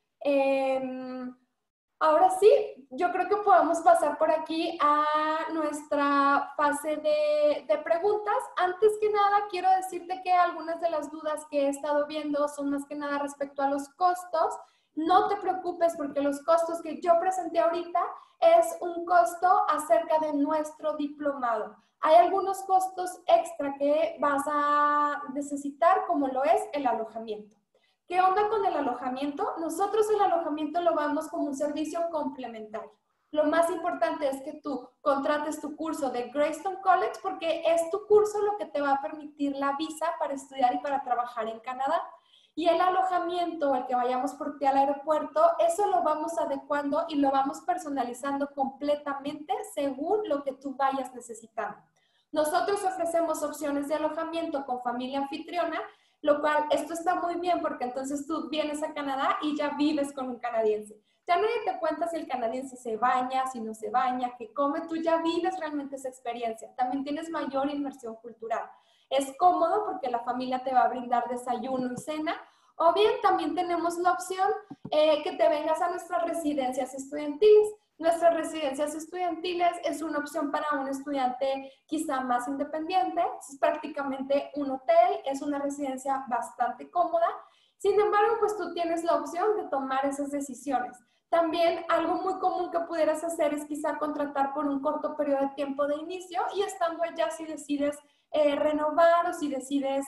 Speaker 10: Ahora sí, yo creo que podemos pasar por aquí a nuestra fase de preguntas. Antes que nada, quiero decirte que algunas de las dudas que he estado viendo son más que nada respecto a los costos. No te preocupes porque los costos que yo presenté ahorita es un costo acerca de nuestro diplomado. Hay algunos costos extra que vas a necesitar, como lo es el alojamiento. ¿Qué onda con el alojamiento? Nosotros el alojamiento lo vamos como un servicio complementario. Lo más importante es que tú contrates tu curso de Greystone College porque es tu curso lo que te va a permitir la visa para estudiar y para trabajar en Canadá. Y el alojamiento, el que vayamos por ti al aeropuerto, eso lo vamos adecuando y lo vamos personalizando completamente según lo que tú vayas necesitando. Nosotros ofrecemos opciones de alojamiento con familia anfitriona, lo cual, esto está muy bien porque entonces tú vienes a Canadá y ya vives con un canadiense. Ya nadie te cuenta si el canadiense se baña, si no se baña, qué come, tú ya vives realmente esa experiencia. También tienes mayor inmersión cultural. Es cómodo porque la familia te va a brindar desayuno y cena, o bien también tenemos la opción que te vengas a nuestras residencias estudiantiles. Nuestras residencias estudiantiles es una opción para un estudiante quizá más independiente, es prácticamente un hotel, es una residencia bastante cómoda. Sin embargo, pues tú tienes la opción de tomar esas decisiones. También algo muy común que pudieras hacer es quizá contratar por un corto periodo de tiempo de inicio y estando allá si decides renovar o si decides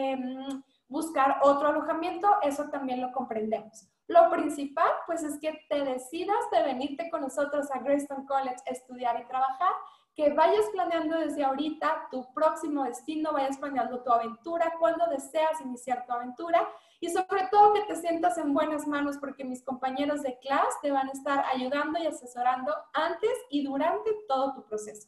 Speaker 10: buscar otro alojamiento, eso también lo comprendemos. Lo principal, pues, es que te decidas de venirte con nosotros a Greystone College a estudiar y trabajar, que vayas planeando desde ahorita tu próximo destino, vayas planeando tu aventura, cuando deseas iniciar tu aventura y sobre todo que te sientas en buenas manos porque mis compañeros de clase te van a estar ayudando y asesorando antes y durante todo tu proceso.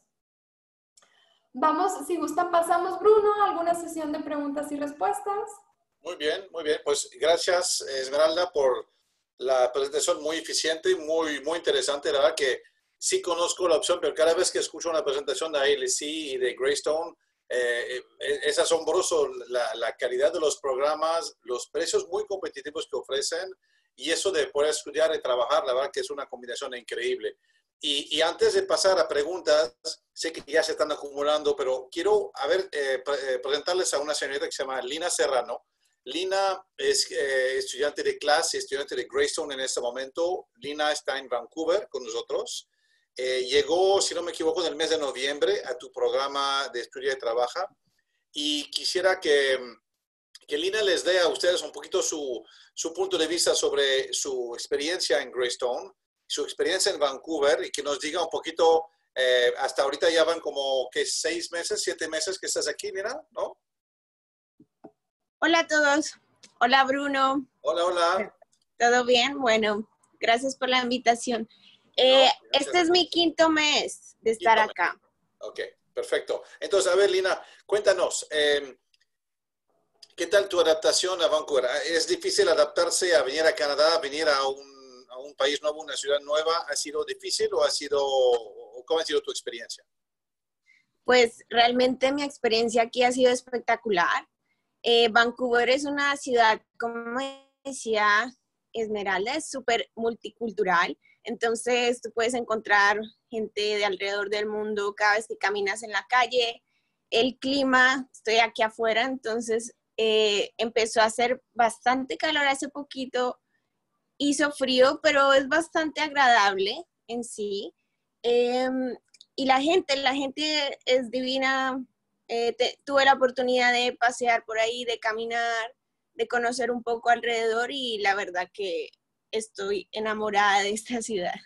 Speaker 10: Vamos, si gustan, pasamos, Bruno, a alguna sesión de preguntas y respuestas.
Speaker 1: Muy bien, muy bien. Pues gracias, Esmeralda, por la presentación muy eficiente y muy interesante. La verdad que sí conozco la opción, pero cada vez que escucho una presentación de ALC y de Greystone, es asombroso la calidad de los programas, los precios muy competitivos que ofrecen y eso de poder estudiar y trabajar, la verdad que es una combinación increíble. Y antes de pasar a preguntas, sé que ya se están acumulando, pero quiero presentarles a una señorita que se llama Lina Serrano. Lina es estudiante de clase, estudiante de Greystone en este momento. Lina está en Vancouver con nosotros. Llegó, si no me equivoco, en el mes de noviembre a tu programa de estudio y trabaja. Y quisiera que Lina les dé a ustedes un poquito su punto de vista sobre su experiencia en Greystone, su experiencia en Vancouver y que nos diga un poquito, hasta ahorita ya van como, ¿qué? 6 meses, 7 meses que estás aquí, Lina, ¿no?
Speaker 11: Hola a todos. Hola, Bruno.
Speaker 1: Hola, hola.
Speaker 11: ¿Todo bien? Bueno, gracias por la invitación. Este es mi 5º mes de estar acá.
Speaker 1: Ok, perfecto. Entonces, a ver, Lina, cuéntanos, ¿qué tal tu adaptación a Vancouver? ¿Es difícil adaptarse a venir a Canadá, a venir a un país nuevo, una ciudad nueva? ¿Ha sido difícil o cómo ha sido tu experiencia?
Speaker 11: Pues realmente mi experiencia aquí ha sido espectacular. Vancouver es una ciudad, como decía Esmeralda, es súper multicultural. Entonces tú puedes encontrar gente de alrededor del mundo cada vez que caminas en la calle. El clima, estoy aquí afuera, entonces empezó a hacer bastante calor hace poquito hizo frío, pero es bastante agradable en sí. Y la gente es divina. Tuve la oportunidad de pasear por ahí, de caminar, de conocer un poco alrededor y la verdad que estoy enamorada de esta ciudad.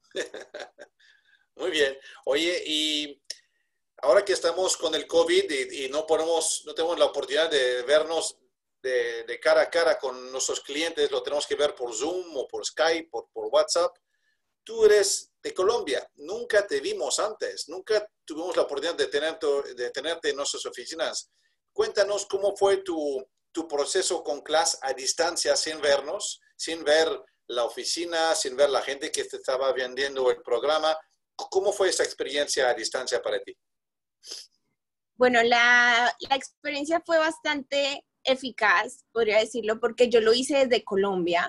Speaker 12: Muy bien. Oye, y ahora que estamos con el COVID y no tenemos la oportunidad de vernos de cara a cara con nuestros clientes, lo tenemos que ver por Zoom o por Skype, por WhatsApp. Tú eres de Colombia, nunca te vimos antes, nunca tuvimos la oportunidad de tenerte en nuestras oficinas. Cuéntanos cómo fue tu proceso con clase a distancia sin vernos, sin ver la oficina, sin ver la gente que te estaba vendiendo el programa. ¿Cómo fue esa experiencia a distancia para ti?
Speaker 11: Bueno, la experiencia fue bastante eficaz, podría decirlo, porque yo lo hice desde Colombia.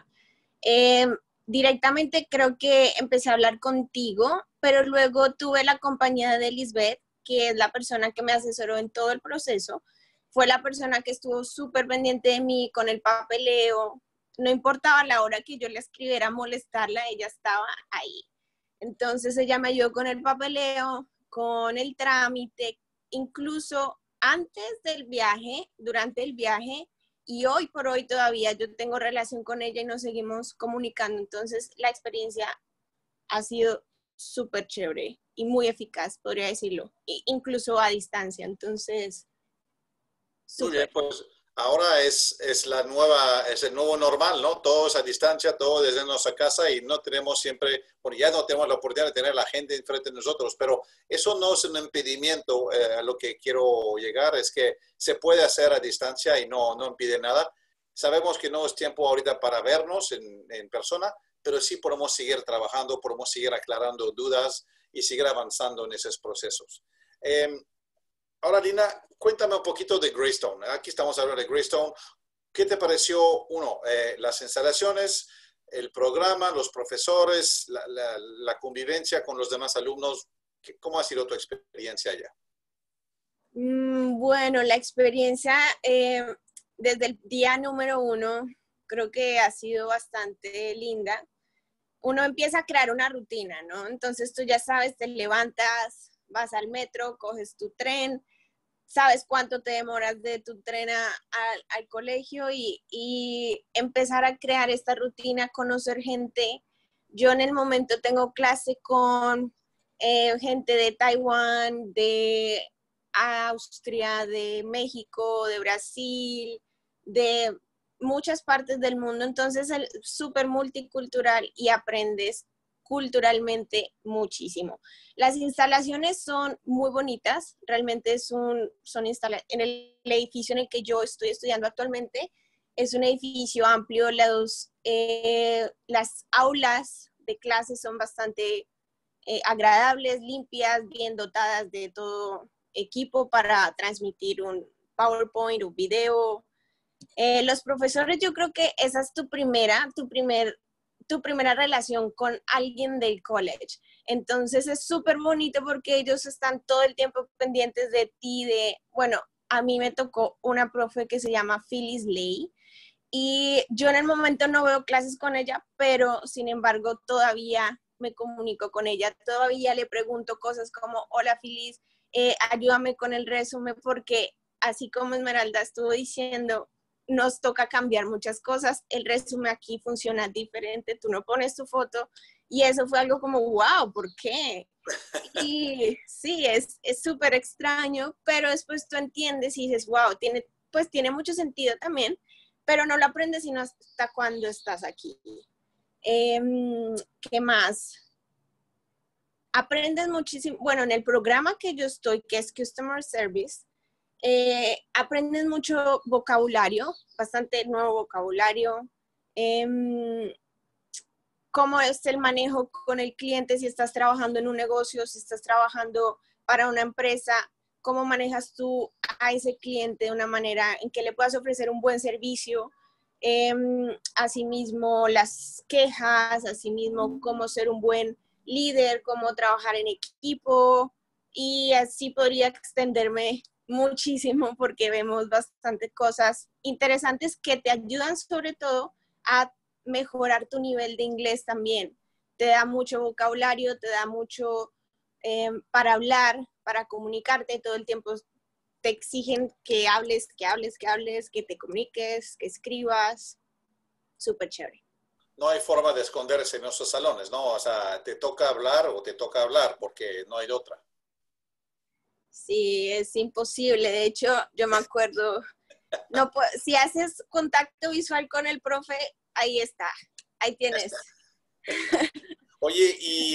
Speaker 11: Directamente creo que empecé a hablar contigo, pero luego tuve la compañía de Lisbeth, que es la persona que me asesoró en todo el proceso. Fue la persona que estuvo súper pendiente de mí con el papeleo. No importaba la hora que yo le escribiera molestarla, ella estaba ahí. Entonces ella me ayudó con el papeleo, con el trámite, incluso antes del viaje, durante el viaje, y hoy por hoy todavía yo tengo relación con ella y nos seguimos comunicando. Entonces la experiencia ha sido súper chévere y muy eficaz, podría decirlo, incluso a distancia. Entonces,
Speaker 12: muy bien, pues ahora es el nuevo normal, ¿no? Todos a distancia, todo desde nuestra casa y no tenemos siempre, bueno, ya no tenemos la oportunidad de tener la gente enfrente de nosotros, pero eso no es un impedimento. A lo que quiero llegar es que se puede hacer a distancia y no impide nada. Sabemos que no es tiempo ahorita para vernos en persona, pero sí podemos seguir trabajando, podemos seguir aclarando dudas y seguir avanzando en esos procesos. Ahora, Lina, cuéntame un poquito de Greystone. Aquí estamos hablando de Greystone. ¿Qué te pareció, las instalaciones, el programa, los profesores, la convivencia con los demás alumnos? ¿Cómo ha sido tu experiencia allá?
Speaker 11: Bueno, la experiencia desde el día número 1 creo que ha sido bastante linda. Uno empieza a crear una rutina, ¿no? Entonces tú ya sabes, te levantas, vas al metro, coges tu tren, sabes cuánto te demoras de tu tren al colegio y empezar a crear esta rutina, conocer gente. Yo en el momento tengo clase con gente de Taiwán, de Austria, de México, de Brasil, de muchas partes del mundo. Entonces es súper multicultural y aprendes culturalmente muchísimo. Las instalaciones son muy bonitas, realmente son en el edificio en el que yo estoy estudiando actualmente, es un edificio amplio, las aulas de clases son bastante agradables, limpias, bien dotadas de todo equipo para transmitir un PowerPoint, un video. Los profesores, yo creo que esa es tu primera relación con alguien del college. Entonces es súper bonito porque ellos están todo el tiempo pendientes de ti, bueno, a mí me tocó una profe que se llama Phyllis Lay y yo en el momento no veo clases con ella, pero sin embargo todavía me comunico con ella, todavía le pregunto cosas como, hola Phyllis, ayúdame con el resumen porque así como Esmeralda estuvo diciendo, nos toca cambiar muchas cosas, el resumen aquí funciona diferente, tú no pones tu foto y eso fue algo como, wow, ¿por qué? Y sí, es súper extraño, pero después tú entiendes y dices, wow, tiene mucho sentido también, pero no lo aprendes sino hasta cuando estás aquí. ¿Qué más? Aprendes muchísimo, bueno, en el programa que yo estoy, que es Customer Service, aprendes mucho vocabulario, bastante nuevo vocabulario, cómo es el manejo con el cliente, si estás trabajando en un negocio, si estás trabajando para una empresa, cómo manejas tú a ese cliente de una manera en que le puedas ofrecer un buen servicio, asimismo las quejas, asimismo cómo ser un buen líder, cómo trabajar en equipo y así podría extenderme muchísimo porque vemos bastante cosas interesantes que te ayudan sobre todo a mejorar tu nivel de inglés también. Te da mucho vocabulario, te da mucho para hablar, para comunicarte todo el tiempo. Te exigen que hables, que te comuniques, que escribas. Súper chévere.
Speaker 12: No hay forma de esconderse en esos salones, ¿no? O sea, te toca hablar o te toca hablar porque no hay otra.
Speaker 11: Sí, es imposible. De hecho, yo me acuerdo, no, si haces contacto visual con el profe, ahí está, ahí tienes.
Speaker 12: Oye,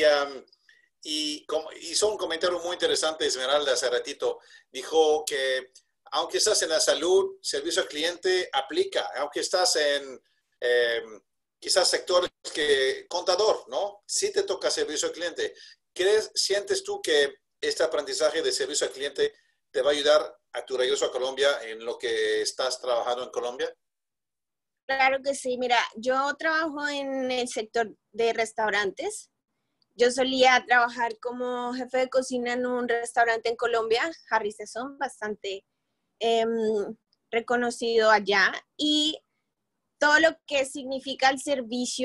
Speaker 12: hizo un comentario muy interesante Esmeralda hace ratito. Dijo que aunque estás en la salud, servicio al cliente aplica. Aunque estás en quizás sectores que contador, ¿no? Sí te toca servicio al cliente. ¿Sientes tú que este aprendizaje de servicio al cliente te va a ayudar a tu regreso a Colombia en lo que estás trabajando en Colombia?
Speaker 11: Claro que sí. Mira, yo trabajo en el sector de restaurantes. Yo solía trabajar como jefe de cocina en un restaurante en Colombia, Harry Sazón, bastante reconocido allá. Y todo lo que significa el servicio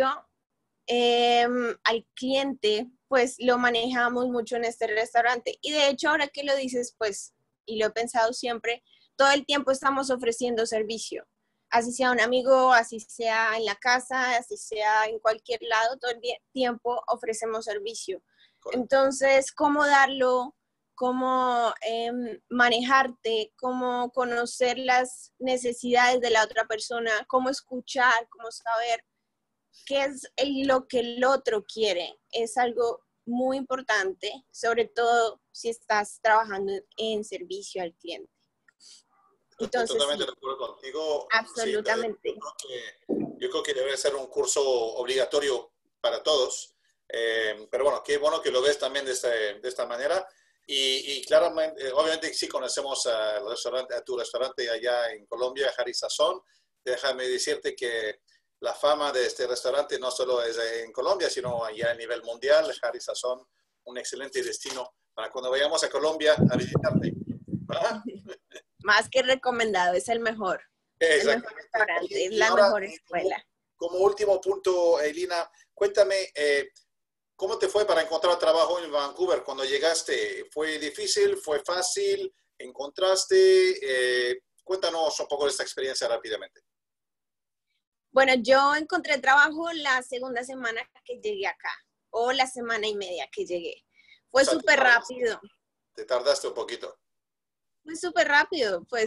Speaker 11: al cliente, pues lo manejamos mucho en este restaurante. Y de hecho, ahora que lo dices, pues, y lo he pensado siempre, todo el tiempo estamos ofreciendo servicio. Así sea un amigo, así sea en la casa, así sea en cualquier lado, todo el tiempo ofrecemos servicio. Entonces, ¿cómo darlo? ¿Cómo manejarte? ¿Cómo conocer las necesidades de la otra persona? ¿Cómo escuchar? ¿Cómo saber qué es lo que el otro quiere? Es algo muy importante, sobre todo si estás trabajando en servicio al cliente. Entonces,
Speaker 12: estoy totalmente de acuerdo contigo.
Speaker 11: Absolutamente.
Speaker 12: Sí, yo creo que debe ser un curso obligatorio para todos. Pero bueno, qué bueno que lo ves también de esta manera. Y claramente, obviamente sí conocemos a tu restaurante allá en Colombia, Harry Sazón. Déjame decirte que la fama de este restaurante no solo es en Colombia, sino allá a nivel mundial. Harry Sazón, un excelente destino para cuando vayamos a Colombia a visitarte. ¿Ah?
Speaker 11: Más que recomendado, es el mejor. El mejor restaurante, es la mejor escuela.
Speaker 12: Como último punto, Elina, cuéntame, ¿cómo te fue para encontrar trabajo en Vancouver cuando llegaste? ¿Fue difícil? ¿Fue fácil? ¿Encontraste? Cuéntanos un poco de esta experiencia rápidamente.
Speaker 11: Bueno, yo encontré trabajo la segunda semana que llegué acá, o la semana y media que llegué. Fue súper rápido.
Speaker 12: ¿Te tardaste un poquito?
Speaker 11: Fue súper rápido, pues.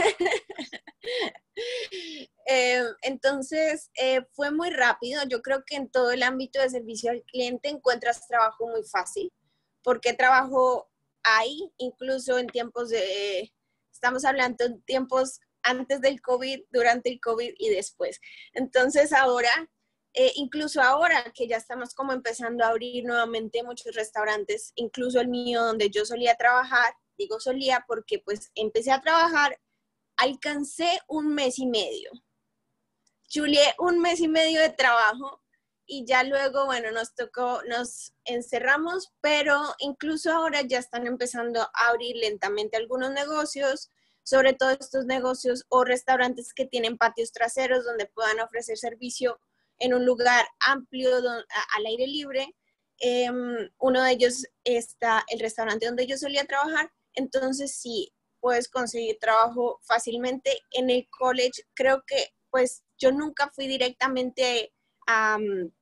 Speaker 11: Entonces, fue muy rápido. Yo creo que en todo el ámbito de servicio al cliente encuentras trabajo muy fácil, porque trabajo hay, incluso en tiempos estamos hablando de tiempos antes del COVID, durante el COVID y después. Entonces, ahora, incluso ahora que ya estamos como empezando a abrir nuevamente muchos restaurantes, incluso el mío donde yo solía trabajar, digo solía porque pues empecé a trabajar, alcancé 1 mes y medio. Julié 1 mes y medio de trabajo y ya luego, bueno, nos encerramos, pero incluso ahora ya están empezando a abrir lentamente algunos negocios, sobre todo estos negocios o restaurantes que tienen patios traseros donde puedan ofrecer servicio en un lugar amplio al aire libre. Uno de ellos está el restaurante donde yo solía trabajar. Entonces sí, puedes conseguir trabajo fácilmente. En el college creo que pues yo nunca fui directamente a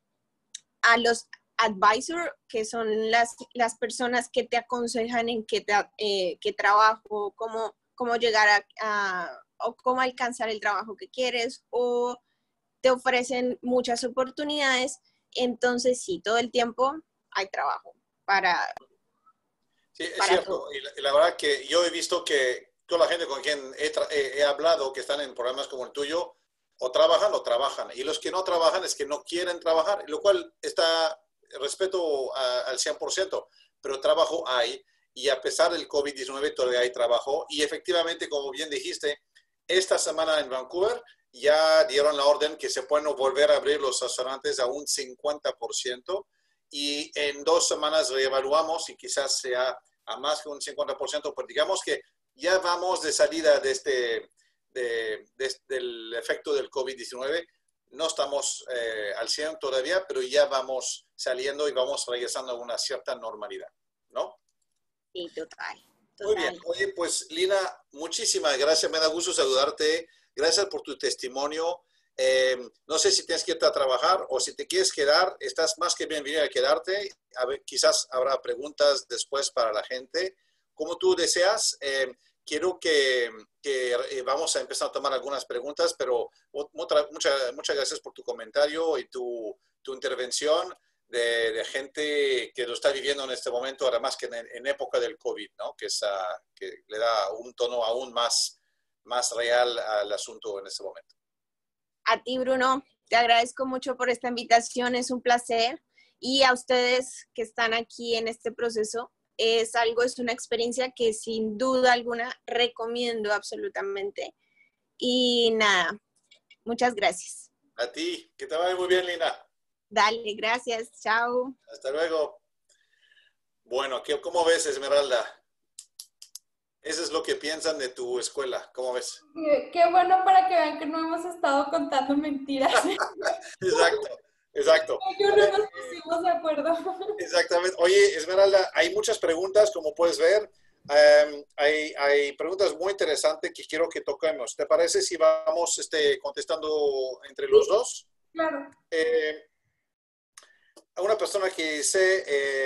Speaker 11: los advisors, que son las personas que te aconsejan en qué trabajo, cómo llegar o cómo alcanzar el trabajo que quieres, o te ofrecen muchas oportunidades. Entonces sí, todo el tiempo hay trabajo para...
Speaker 12: Sí, es cierto. Y la verdad que yo he visto que toda la gente con quien he hablado que están en programas como el tuyo, o trabajan. Y los que no trabajan es que no quieren trabajar, lo cual está respeto al 100%, pero trabajo hay. Y a pesar del COVID-19 todavía hay trabajo. Y efectivamente, como bien dijiste, esta semana en Vancouver ya dieron la orden que se pueden volver a abrir los restaurantes a un 50%. Y en 2 semanas reevaluamos y quizás sea a más que un 50%, pues digamos que ya vamos de salida del efecto del COVID-19. no estamos al 100 todavía, pero ya vamos saliendo y vamos regresando a una cierta normalidad, ¿no?
Speaker 11: Sí, total.
Speaker 12: Muy bien. Oye, pues Lina, muchísimas gracias. Me da gusto saludarte. Gracias por tu testimonio. No sé si tienes que irte a trabajar o si te quieres quedar, estás más que bienvenida a quedarte. A ver, quizás habrá preguntas después para la gente. Como tú deseas, quiero que vamos a empezar a tomar algunas preguntas, pero muchas gracias por tu comentario y tu intervención de gente que lo está viviendo en este momento, además que en época del COVID, ¿no? Que le da un tono aún más real al asunto en este momento.
Speaker 11: A ti, Bruno, te agradezco mucho por esta invitación, es un placer. Y a ustedes que están aquí en este proceso, es una experiencia que sin duda alguna recomiendo absolutamente. Y nada, muchas gracias.
Speaker 12: A ti, que te vaya muy bien, Lina.
Speaker 11: Dale, gracias, chao.
Speaker 12: Hasta luego. Bueno, ¿cómo ves, Esmeralda? Eso es lo que piensan de tu escuela. ¿Cómo ves?
Speaker 10: Qué bueno para que vean que no hemos estado contando mentiras.
Speaker 12: Exacto.
Speaker 10: Yo no nos pusimos de acuerdo.
Speaker 12: Exactamente. Oye, Esmeralda, hay muchas preguntas, como puedes ver. Hay preguntas muy interesantes que quiero que toquemos. ¿Te parece si vamos contestando entre los dos?
Speaker 10: Claro.
Speaker 12: A una persona que dice,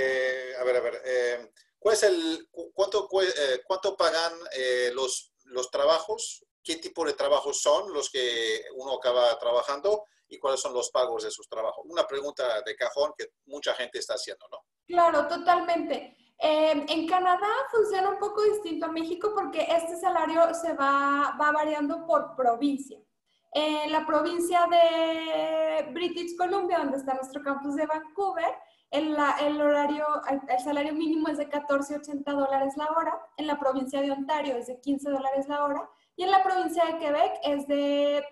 Speaker 12: ¿cuánto pagan los trabajos? ¿Qué tipo de trabajos son los que uno acaba trabajando? ¿Y cuáles son los pagos de sus trabajos? Una pregunta de cajón que mucha gente está haciendo, ¿no?
Speaker 10: Claro, totalmente. En Canadá funciona un poco distinto a México porque este salario se va variando por provincia. En la provincia de British Columbia, donde está nuestro campus de Vancouver, el salario mínimo es de $14.80 la hora. En la provincia de Ontario es de $15 la hora. Y en la provincia de Quebec es de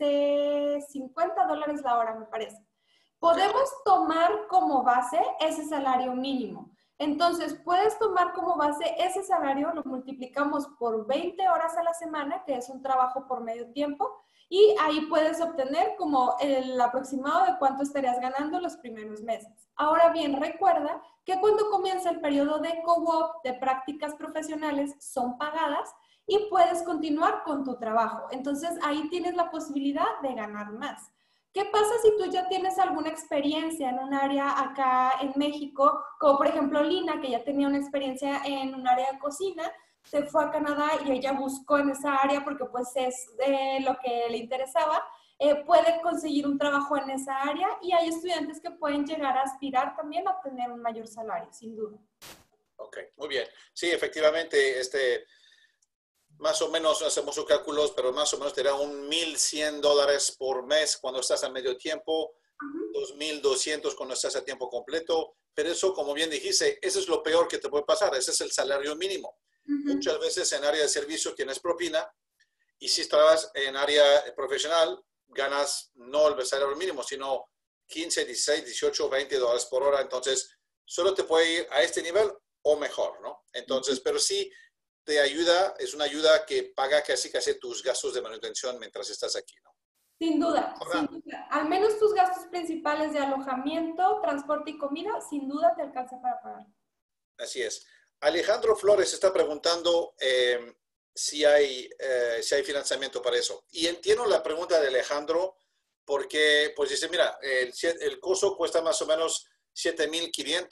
Speaker 10: $13.50 la hora, me parece. Podemos tomar como base ese salario mínimo. Entonces, puedes tomar como base ese salario, lo multiplicamos por 20 horas a la semana, que es un trabajo por medio tiempo, y ahí puedes obtener como el aproximado de cuánto estarías ganando los primeros meses. Ahora bien, recuerda que cuando comienza el periodo de co-op, de prácticas profesionales, son pagadas y puedes continuar con tu trabajo. Entonces, ahí tienes la posibilidad de ganar más. ¿Qué pasa si tú ya tienes alguna experiencia en un área acá en México? Como por ejemplo Lina, que ya tenía una experiencia en un área de cocina, se fue a Canadá y ella buscó en esa área porque pues es lo que le interesaba. Puede conseguir un trabajo en esa área y hay estudiantes que pueden llegar a aspirar también a obtener un mayor salario, sin duda.
Speaker 12: Ok, muy bien. Sí, efectivamente, más o menos hacemos sus cálculos, pero más o menos te da $1,100 por mes cuando estás a medio tiempo, $2,200 cuando estás a tiempo completo. Pero eso, como bien dijiste, eso es lo peor que te puede pasar. Ese es el salario mínimo. Muchas veces en área de servicio tienes propina y si trabajas en área profesional, ganas no el salario mínimo, sino 15, 16, 18, $20 por hora. Entonces, solo te puede ir a este nivel o mejor, ¿no? Entonces, pero sí te ayuda, es una ayuda que paga casi tus gastos de manutención mientras estás aquí, ¿no?
Speaker 10: Sin duda, sin duda. Al menos tus gastos principales de alojamiento, transporte y comida, sin duda te alcanza para pagar.
Speaker 12: Así es. Alejandro Flores está preguntando si hay financiamiento para eso. Y entiendo la pregunta de Alejandro porque, pues dice, mira, el curso cuesta más o menos $7,500,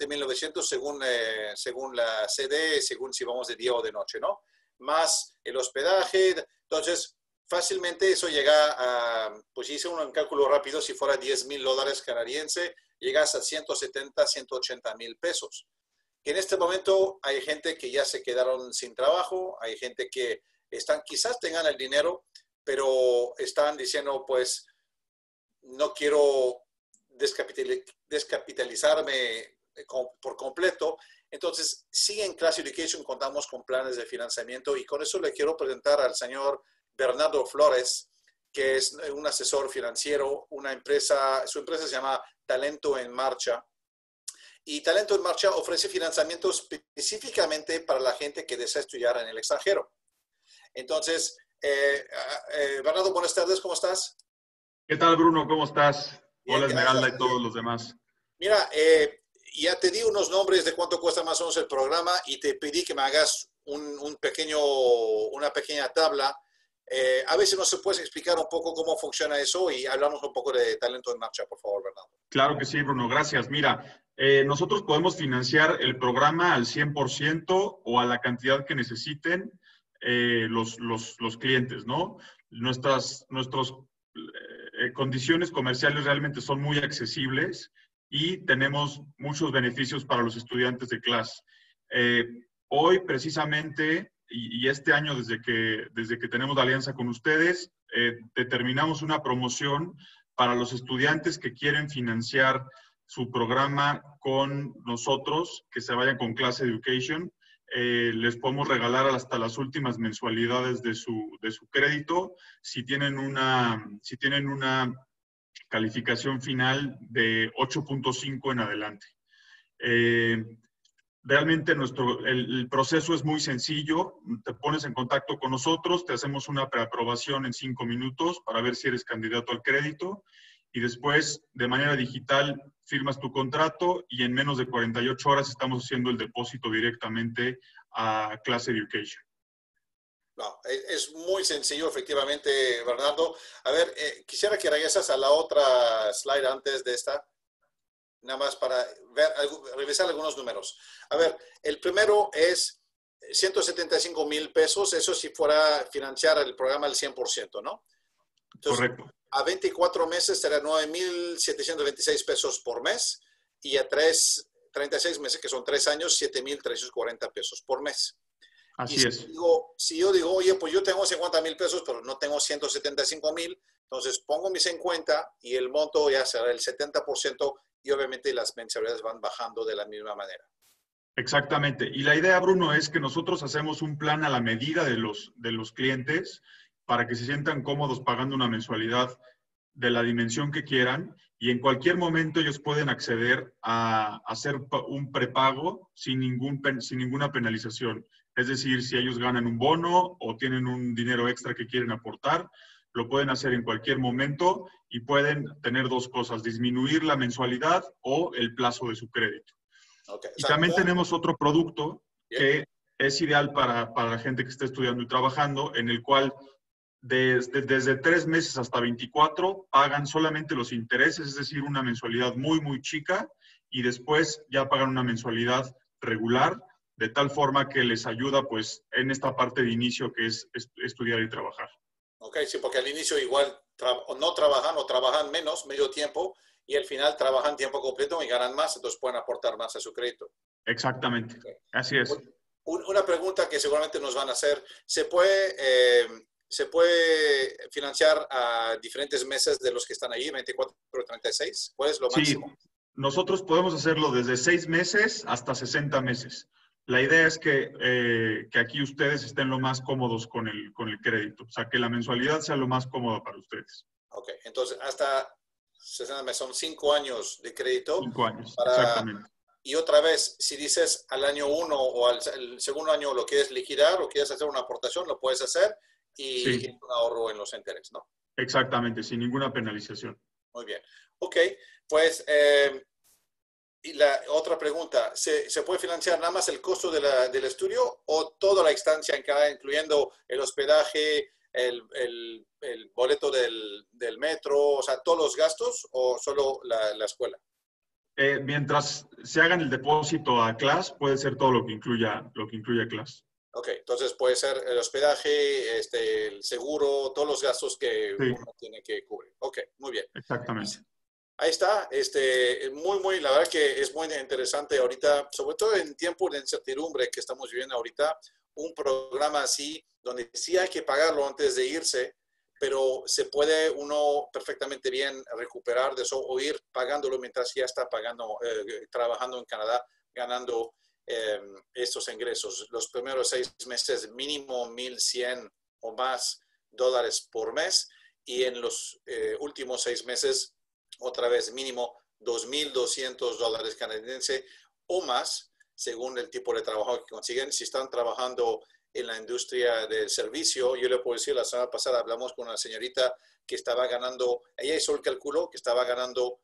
Speaker 12: $7,900 según la sede, según si vamos de día o de noche, ¿no? Más el hospedaje. Entonces, fácilmente eso llega a, pues hice un cálculo rápido, si fuera $10,000 canadiense, llegas a 170, 180 mil pesos. Que en este momento hay gente que ya se quedaron sin trabajo, hay gente que quizás tengan el dinero, pero están diciendo, pues, no quiero descapitalizarme por completo. Entonces, sí, en Class Education contamos con planes de financiamiento y con eso le quiero presentar al señor Bernardo Flores, que es un asesor financiero, su empresa se llama Talento en Marcha. Y Talento en Marcha ofrece financiamiento específicamente para la gente que desea estudiar en el extranjero. Entonces, Bernardo, buenas tardes, ¿cómo estás?
Speaker 13: ¿Qué tal, Bruno? ¿Cómo estás?
Speaker 12: Bien,
Speaker 13: Hola, Esmeralda
Speaker 12: gracias.
Speaker 13: y todos los demás.
Speaker 12: Mira, ya te di unos nombres de cuánto cuesta más o menos el programa y te pedí que me hagas una pequeña tabla. A ver si nos puedes explicar un poco cómo funciona eso y hablamos un poco de talento en marcha, por favor, Bernardo.
Speaker 13: Claro que sí, Bruno, gracias. Mira, nosotros podemos financiar el programa al 100% o a la cantidad que necesiten los clientes, ¿no? Nuestras condiciones comerciales realmente son muy accesibles y tenemos muchos beneficios para los estudiantes de clase. Hoy, precisamente, y este año, desde que tenemos la alianza con ustedes, determinamos una promoción para los estudiantes que quieren financiar su programa con nosotros, que se vayan con Class Education. Les podemos regalar hasta las últimas mensualidades de su crédito si tienen una calificación final de 8.5 en adelante. Realmente el proceso es muy sencillo. Te pones en contacto con nosotros, te hacemos una preaprobación en 5 minutos para ver si eres candidato al crédito y después, de manera digital, firmas tu contrato y en menos de 48 horas estamos haciendo el depósito directamente a Class Education.
Speaker 12: No, es muy sencillo, efectivamente, Bernardo. A ver, quisiera que regresas a la otra slide antes de esta, nada más para revisar algunos números. A ver, el primero es 175,000 pesos, eso si fuera financiar el programa al 100%, ¿no? Entonces,
Speaker 13: correcto.
Speaker 12: A 24 meses será 9,726 pesos por mes y a 36 meses, que son 3 años, 7,340 pesos por mes.
Speaker 13: Así es.
Speaker 12: Si yo digo, oye, pues yo tengo 50,000 pesos, pero no tengo 175,000, entonces pongo mis 50 y el monto ya será el 70% y obviamente las mensualidades van bajando de la misma manera.
Speaker 13: Exactamente. Y la idea, Bruno, es que nosotros hacemos un plan a la medida de los clientes para que se sientan cómodos pagando una mensualidad de la dimensión que quieran y en cualquier momento ellos pueden acceder a hacer un prepago sin ninguna penalización. Es decir, si ellos ganan un bono o tienen un dinero extra que quieren aportar, lo pueden hacer en cualquier momento y pueden tener dos cosas, disminuir la mensualidad o el plazo de su crédito.
Speaker 12: Okay.
Speaker 13: Y también tenemos otro producto que es ideal para la gente que está estudiando y trabajando, en el cual desde 3 meses hasta 24 pagan solamente los intereses, es decir, una mensualidad muy, muy chica, y después ya pagan una mensualidad regular, de tal forma que les ayuda pues en esta parte de inicio que es estudiar y trabajar.
Speaker 12: Ok, sí, porque al inicio igual no trabajan o trabajan medio tiempo, y al final trabajan tiempo completo y ganan más, entonces pueden aportar más a su crédito.
Speaker 13: Exactamente, okay. Así es.
Speaker 12: Una pregunta que seguramente nos van a hacer, ¿se puede financiar a diferentes meses de los que están ahí, 24 o 36? ¿Cuál es lo máximo?
Speaker 13: Sí, nosotros podemos hacerlo desde 6 meses hasta 60 meses. La idea es que aquí ustedes estén lo más cómodos con el crédito, o sea, que la mensualidad sea lo más cómoda para ustedes.
Speaker 12: Ok, entonces hasta 60 meses son 5 años de crédito.
Speaker 13: 5 años, exactamente.
Speaker 12: Y otra vez, si dices al año 1 o al segundo año lo quieres liquidar o quieres hacer una aportación, lo puedes hacer y
Speaker 13: sí.
Speaker 12: Es un ahorro en los intereses, ¿no?
Speaker 13: Exactamente, sin ninguna penalización.
Speaker 12: Muy bien. Ok, pues, y la otra pregunta, ¿se puede financiar nada más el costo del estudio o toda la estancia en cada, incluyendo el hospedaje, el boleto del metro, o sea, todos los gastos o solo la escuela?
Speaker 13: Mientras se hagan el depósito a Class, puede ser todo lo que incluya Class.
Speaker 12: Ok, entonces puede ser el hospedaje, el seguro, todos los gastos que uno tiene que cubrir. Ok, muy bien.
Speaker 13: Exactamente.
Speaker 12: Ahí está, la verdad que es muy interesante ahorita, sobre todo en tiempo de incertidumbre que estamos viviendo ahorita, un programa así, donde sí hay que pagarlo antes de irse, pero se puede uno perfectamente bien recuperar de eso o ir pagándolo mientras ya está trabajando en Canadá, ganando estos ingresos. Los primeros 6 meses mínimo $1,100 o más por mes y en los últimos 6 meses otra vez mínimo $2,200 canadienses o más según el tipo de trabajo que consiguen. Si están trabajando en la industria del servicio. Yo le puedo decir, la semana pasada hablamos con una señorita que estaba ganando, ella hizo el cálculo, que estaba ganando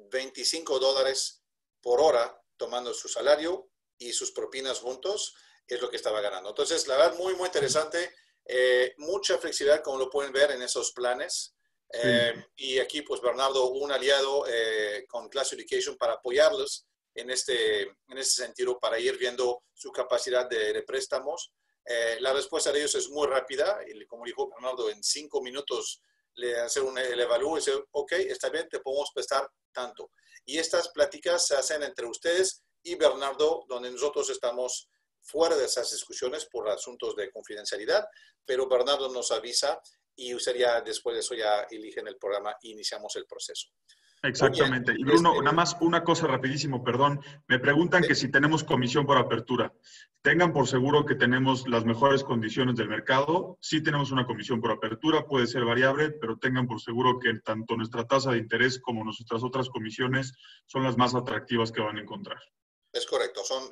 Speaker 12: $25 por hora tomando su salario y sus propinas juntos, es lo que estaba ganando. Entonces, la verdad, muy, muy interesante. Mucha flexibilidad, como lo pueden ver en esos planes.
Speaker 13: Sí.
Speaker 12: Y aquí, pues, Bernardo, un aliado con Class Education para apoyarlos en este sentido, para ir viendo su capacidad de préstamos. La respuesta de ellos es muy rápida. Y como dijo Bernardo, en 5 minutos le hacer el evalúo y decir, ok, está bien, te podemos prestar tanto. Y estas pláticas se hacen entre ustedes y Bernardo, donde nosotros estamos fuera de esas discusiones por asuntos de confidencialidad, pero Bernardo nos avisa y usted ya después de eso ya eligen el programa e iniciamos el proceso.
Speaker 13: Exactamente. Y Bruno, nada más una cosa rapidísimo, perdón. Me preguntan que si tenemos comisión por apertura. Tengan por seguro que tenemos las mejores condiciones del mercado. Sí tenemos una comisión por apertura, puede ser variable, pero tengan por seguro que tanto nuestra tasa de interés como nuestras otras comisiones son las más atractivas que van a encontrar.
Speaker 12: Es correcto. Son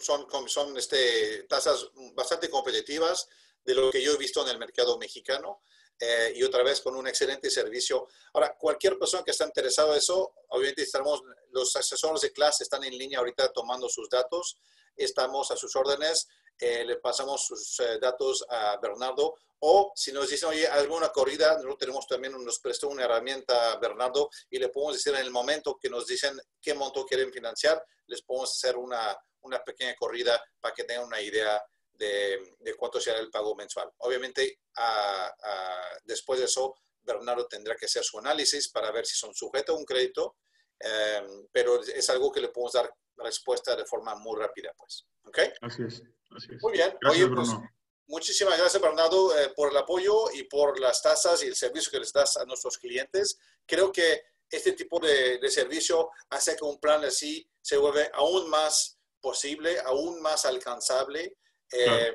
Speaker 12: tasas bastante competitivas de lo que yo he visto en el mercado mexicano. Y otra vez con un excelente servicio. Ahora, cualquier persona que está interesada en eso, obviamente los asesores de clase están en línea ahorita tomando sus datos, estamos a sus órdenes, le pasamos sus datos a Bernardo, o si nos dicen, oye, alguna corrida, nosotros tenemos también, nos prestó una herramienta Bernardo, y le podemos decir en el momento que nos dicen qué monto quieren financiar, les podemos hacer una pequeña corrida para que tengan una idea de cuánto será el pago mensual. Obviamente, después de eso, Bernardo tendrá que hacer su análisis para ver si son sujetos a un crédito, pero es algo que le podemos dar respuesta de forma muy rápida, pues. ¿Ok?
Speaker 13: Así es.
Speaker 12: Muy bien.
Speaker 13: Gracias,
Speaker 12: Oye, pues,
Speaker 13: Bruno.
Speaker 12: muchísimas gracias, Bernardo, por el apoyo y por las tasas y el servicio que les das a nuestros clientes. Creo que este tipo de servicio hace que un plan así se vuelve aún más posible, aún más alcanzable.
Speaker 13: Claro.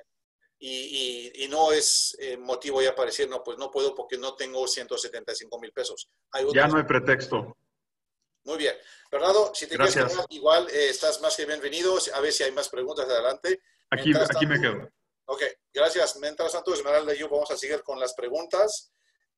Speaker 12: Y no es motivo ya para decir, no, pues no puedo porque no tengo 175,000 pesos.
Speaker 13: Ya no hay pretexto.
Speaker 12: Muy bien. Bernardo, si te quieres
Speaker 13: Gracias.
Speaker 12: quedar, igual estás más que bienvenido. A ver si hay más preguntas adelante.
Speaker 13: Aquí me quedo.
Speaker 12: Ok, gracias. Mientras tanto, Esmeralda y yo vamos a seguir con las preguntas.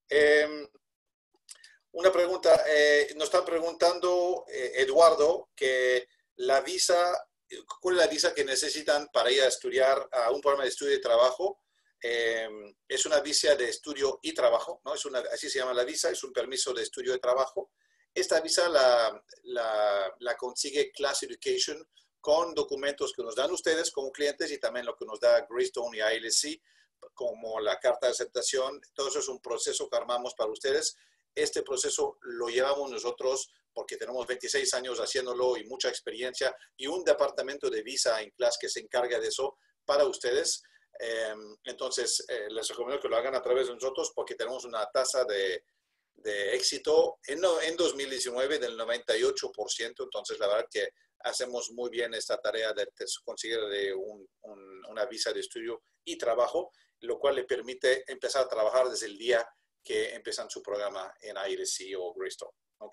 Speaker 12: Una pregunta, nos está preguntando Eduardo que la visa... ¿Cuál es la visa que necesitan para ir a estudiar a un programa de estudio y trabajo? Es una visa de estudio y trabajo, ¿no? Así se llama la visa, es un permiso de estudio y trabajo. Esta visa la consigue Class Education con documentos que nos dan ustedes como clientes y también lo que nos da Greystone y ILSC, como la carta de aceptación. Todo eso es un proceso que armamos para ustedes. Este proceso lo llevamos nosotros porque tenemos 26 años haciéndolo y mucha experiencia y un departamento de visa en Class que se encarga de eso para ustedes. Entonces, les recomiendo que lo hagan a través de nosotros porque tenemos una tasa de éxito en 2019 del 98%. Entonces, la verdad que hacemos muy bien esta tarea de conseguir una visa de estudio y trabajo, lo cual le permite empezar a trabajar desde el día que empiezan su programa en ILSC o Greystone. ¿Ok?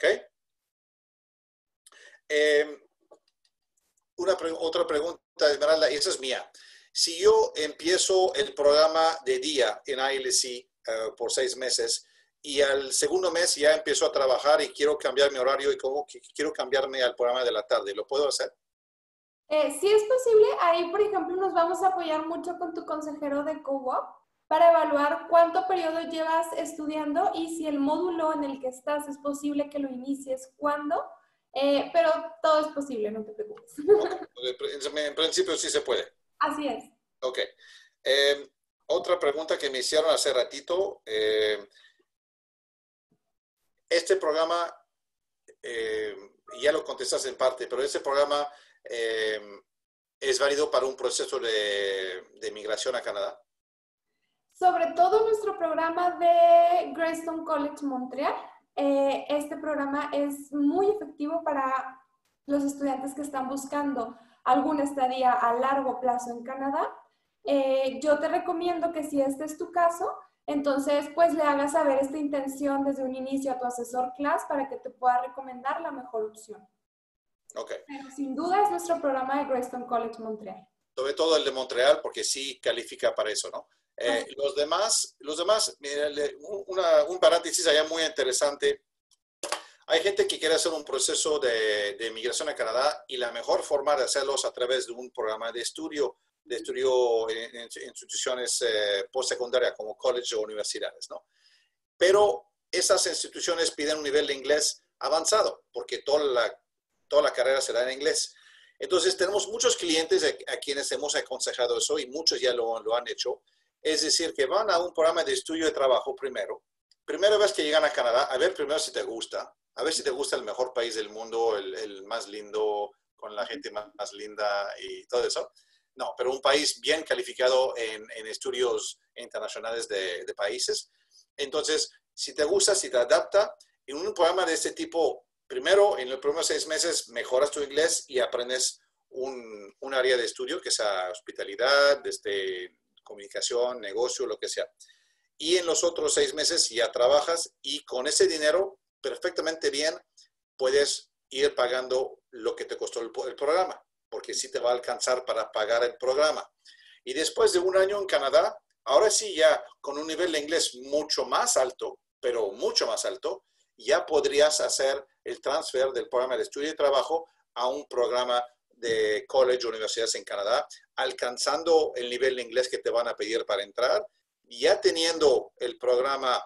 Speaker 12: Otra pregunta, Esmeralda, y esa es mía. Si yo empiezo el programa de día en ILSC por 6 meses y al segundo mes ya empiezo a trabajar y quiero cambiar mi horario y quiero cambiarme al programa de la tarde, ¿lo puedo hacer?
Speaker 10: Sí es posible. Ahí, por ejemplo, nos vamos a apoyar mucho con tu consejero de co-op para evaluar cuánto periodo llevas estudiando y si el módulo en el que estás es posible que lo inicies cuándo. Pero todo es posible, no te preocupes.
Speaker 12: Okay. En principio sí se puede.
Speaker 10: Así es.
Speaker 12: Ok. Otra pregunta que me hicieron hace ratito. Este programa, ya lo contestaste en parte, pero este programa es válido para un proceso de migración a Canadá.
Speaker 10: Sobre todo nuestro programa de Greystone College Montreal. Este programa es muy efectivo para los estudiantes que están buscando alguna estadía a largo plazo en Canadá. Yo te recomiendo que si este es tu caso, entonces pues le hagas saber esta intención desde un inicio a tu asesor class para que te pueda recomendar la mejor opción.
Speaker 12: Okay.
Speaker 10: Pero sin duda es nuestro programa de Greystone College Montreal.
Speaker 12: sobre todo el de Montreal, porque sí califica para eso, ¿no? Los demás, mira, un paréntesis allá muy interesante. Hay gente que quiere hacer un proceso de migración a Canadá y la mejor forma de hacerlo es a través de un programa de estudio en instituciones postsecundarias como college o universidades, ¿no? Pero esas instituciones piden un nivel de inglés avanzado porque toda la carrera se da en inglés. Entonces, tenemos muchos clientes a quienes hemos aconsejado eso y muchos ya lo han hecho. Es decir, que van a un programa de estudio de trabajo primera vez que llegan a Canadá, a ver primero si te gusta, a ver si te gusta el mejor país del mundo, el más lindo, con la gente más linda y todo eso. No, pero un país bien calificado en estudios internacionales de países. Entonces, si te gusta, si te adapta, en un programa de este tipo, primero, en los primeros 6 meses, mejoras tu inglés y aprendes un área de estudio, que sea hospitalidad, comunicación, negocio, lo que sea. Y en los otros 6 meses ya trabajas y con ese dinero, perfectamente bien, puedes ir pagando lo que te costó el programa, porque sí te va a alcanzar para pagar el programa. Y después de 1 año en Canadá, ahora sí ya con un nivel de inglés mucho más alto, pero mucho más alto, ya podrías hacer el transfer del programa de estudio y trabajo a un programa de college o universidades en Canadá, alcanzando el nivel de inglés que te van a pedir para entrar, ya teniendo el programa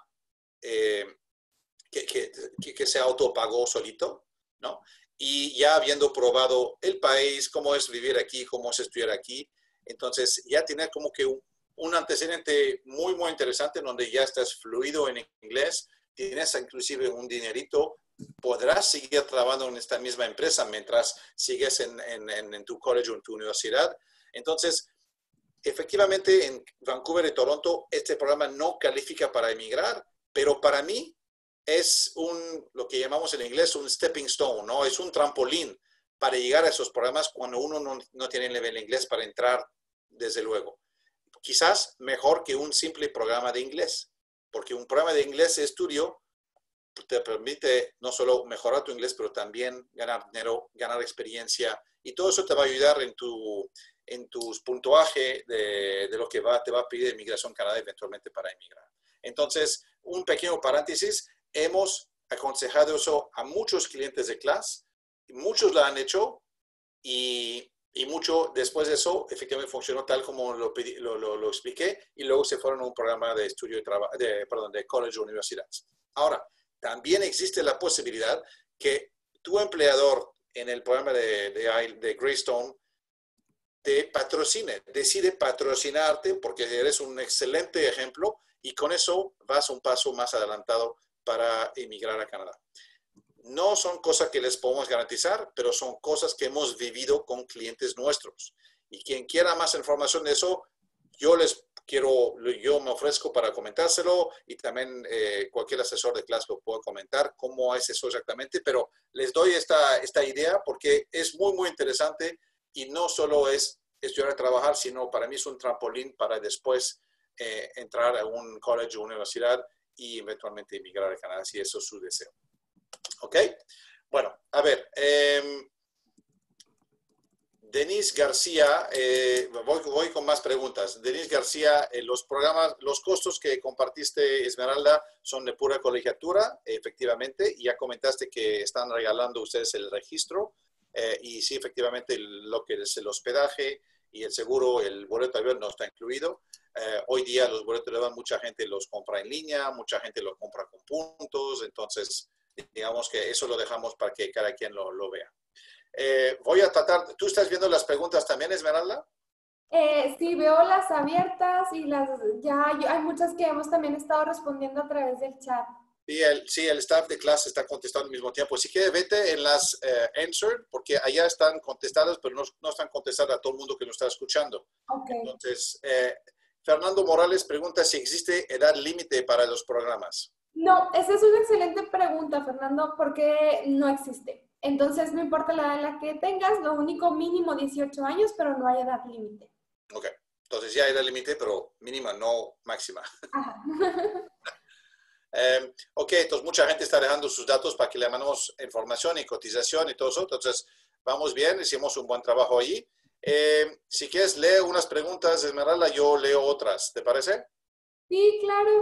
Speaker 12: que se autopagó solito, ¿no? Y ya habiendo probado el país, cómo es vivir aquí, cómo es estudiar aquí. Entonces, ya tienes como que un antecedente muy, muy interesante en donde ya estás fluido en inglés, tienes inclusive un dinerito, podrás seguir trabajando en esta misma empresa mientras sigues en tu college o en tu universidad. Entonces, efectivamente, en Vancouver y Toronto, este programa no califica para emigrar, pero para mí es lo que llamamos en inglés un stepping stone, ¿no? Es un trampolín para llegar a esos programas cuando uno no tiene nivel de inglés para entrar, desde luego. Quizás mejor que un simple programa de inglés, porque un programa de inglés de estudio te permite no solo mejorar tu inglés, pero también ganar dinero, ganar experiencia, y todo eso te va a ayudar en tus puntuaje de lo que te va a pedir Inmigración Canadá eventualmente para emigrar. Entonces, un pequeño paréntesis, hemos aconsejado eso a muchos clientes de clase, muchos lo han hecho y mucho después de eso efectivamente funcionó tal como lo expliqué y luego se fueron a un programa de estudio de college o universidades. Ahora, también existe la posibilidad que tu empleador en el programa de Greystone te patrocine, decide patrocinarte porque eres un excelente ejemplo y con eso vas un paso más adelantado para emigrar a Canadá. No son cosas que les podemos garantizar, pero son cosas que hemos vivido con clientes nuestros. Y quien quiera más información de eso, yo me ofrezco para comentárselo y también cualquier asesor de clase lo puede comentar cómo es eso exactamente, pero les doy esta idea porque es muy, muy interesante y no solo es estudiar y trabajar, sino para mí es un trampolín para después entrar a un college o universidad y eventualmente emigrar a Canadá, si eso es su deseo. ¿Ok? Bueno, a ver. Denise García, voy con más preguntas. Denise García, los costos que compartiste, Esmeralda, son de pura colegiatura, efectivamente. Ya comentaste que están regalando ustedes el registro. Y sí, efectivamente, lo que es el hospedaje y el seguro, el boleto de avión no está incluido. Hoy día los boletos de avión mucha gente los compra en línea, mucha gente los compra con puntos. Entonces, digamos que eso lo dejamos para que cada quien lo vea. Voy a tratar, ¿tú estás viendo las preguntas también, Esmeralda?
Speaker 10: Sí, veo las abiertas y hay muchas que hemos también estado respondiendo a través del chat.
Speaker 12: Sí, el staff de clase está contestando al mismo tiempo. Si quieres, vete en las answered, porque allá están contestadas, pero no están contestadas a todo el mundo que nos está escuchando.
Speaker 10: Okay.
Speaker 12: Entonces, Fernando Morales pregunta si existe edad límite para los programas.
Speaker 10: No, esa es una excelente pregunta, Fernando, porque no existe. Entonces, no importa la edad en la que tengas, lo único mínimo 18 años, pero no hay edad límite.
Speaker 12: Ok, entonces ya hay edad límite, pero mínima, no máxima.
Speaker 10: Ajá.
Speaker 12: Ok, entonces mucha gente está dejando sus datos para que le mandemos información y cotización y todo eso. Entonces, vamos bien, hicimos un buen trabajo allí. Si quieres, lee unas preguntas, Esmeralda, yo leo otras. ¿Te parece?
Speaker 10: Sí, claro.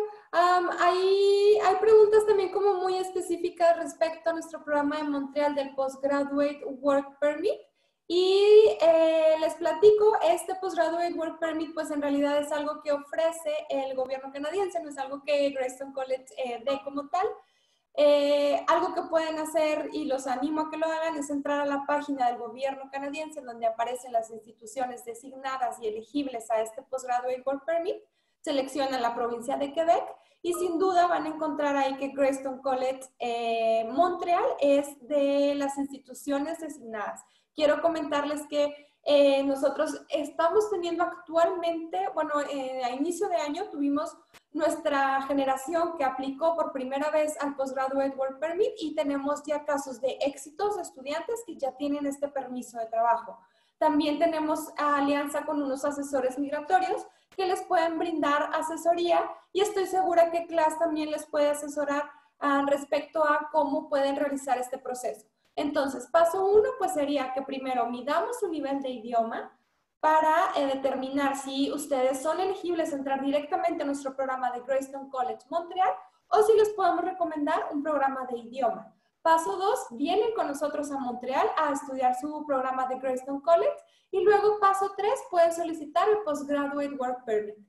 Speaker 10: Hay preguntas también como muy específicas respecto a nuestro programa de Montreal del Postgraduate Work Permit. Y les platico, este Postgraduate Work Permit pues en realidad es algo que ofrece el gobierno canadiense, no es algo que Greystone College dé como tal. Algo que pueden hacer, y los animo a que lo hagan, es entrar a la página del gobierno canadiense donde aparecen las instituciones designadas y elegibles a este Postgraduate Work Permit. Seleccionan la provincia de Quebec y sin duda van a encontrar ahí que Greystone College Montreal es de las instituciones designadas. Quiero comentarles que nosotros estamos teniendo actualmente, bueno, a inicio de año tuvimos nuestra generación que aplicó por primera vez al Postgraduate Work Permit y tenemos ya casos de éxitos de estudiantes que ya tienen este permiso de trabajo. También tenemos alianza con unos asesores migratorios que les pueden brindar asesoría y estoy segura que CLAS también les puede asesorar respecto a cómo pueden realizar este proceso. Entonces, paso 1 pues sería que primero midamos su nivel de idioma para determinar si ustedes son elegibles a entrar directamente a nuestro programa de Greystone College Montreal o si les podemos recomendar un programa de idioma. Paso 2, vienen con nosotros a Montreal a estudiar su programa de Greystone College y luego paso 3, pueden solicitar el Postgraduate Work Permit.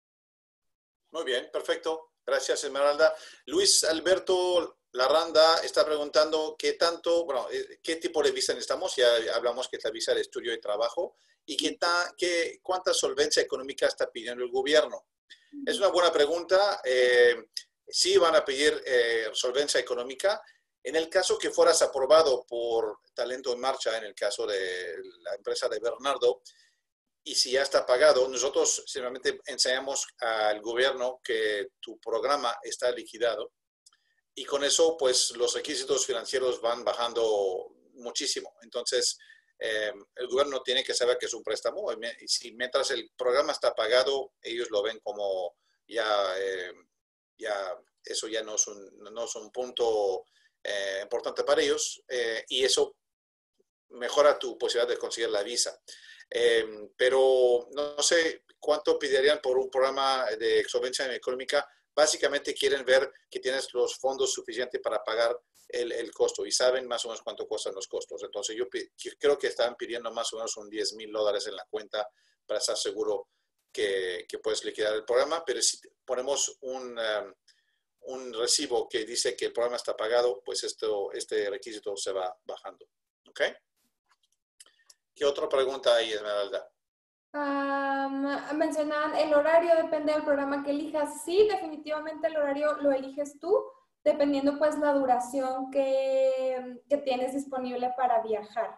Speaker 12: Muy bien, perfecto. Gracias, Esmeralda. Luis Alberto Larranda está preguntando qué tipo de visa necesitamos. Ya hablamos que es la visa de estudio y trabajo. ¿Y cuánta solvencia económica está pidiendo el gobierno? Es una buena pregunta. Sí van a pedir solvencia económica. En el caso que fueras aprobado por Talento en Marcha, en el caso de la empresa de Bernardo, y si ya está pagado, nosotros simplemente enseñamos al gobierno que tu programa está liquidado y con eso, pues, los requisitos financieros van bajando muchísimo. Entonces, el gobierno tiene que saber que es un préstamo y si mientras el programa está pagado, ellos lo ven como eso ya no es un punto importante para ellos y eso mejora tu posibilidad de conseguir la visa. Pero no sé cuánto pedirían por un programa de solvencia económica. Básicamente quieren ver que tienes los fondos suficientes para pagar el costo y saben más o menos cuánto cuestan los costos. Entonces yo creo que están pidiendo más o menos un $10,000 en la cuenta para estar seguro que puedes liquidar el programa. Pero si ponemos un recibo que dice que el programa está pagado, pues este requisito se va bajando. ¿Ok? ¿Qué otra pregunta hay, Esmeralda?
Speaker 10: Mencionaban el horario, depende del programa que elijas. Sí, definitivamente el horario lo eliges tú, dependiendo pues la duración que tienes disponible para viajar.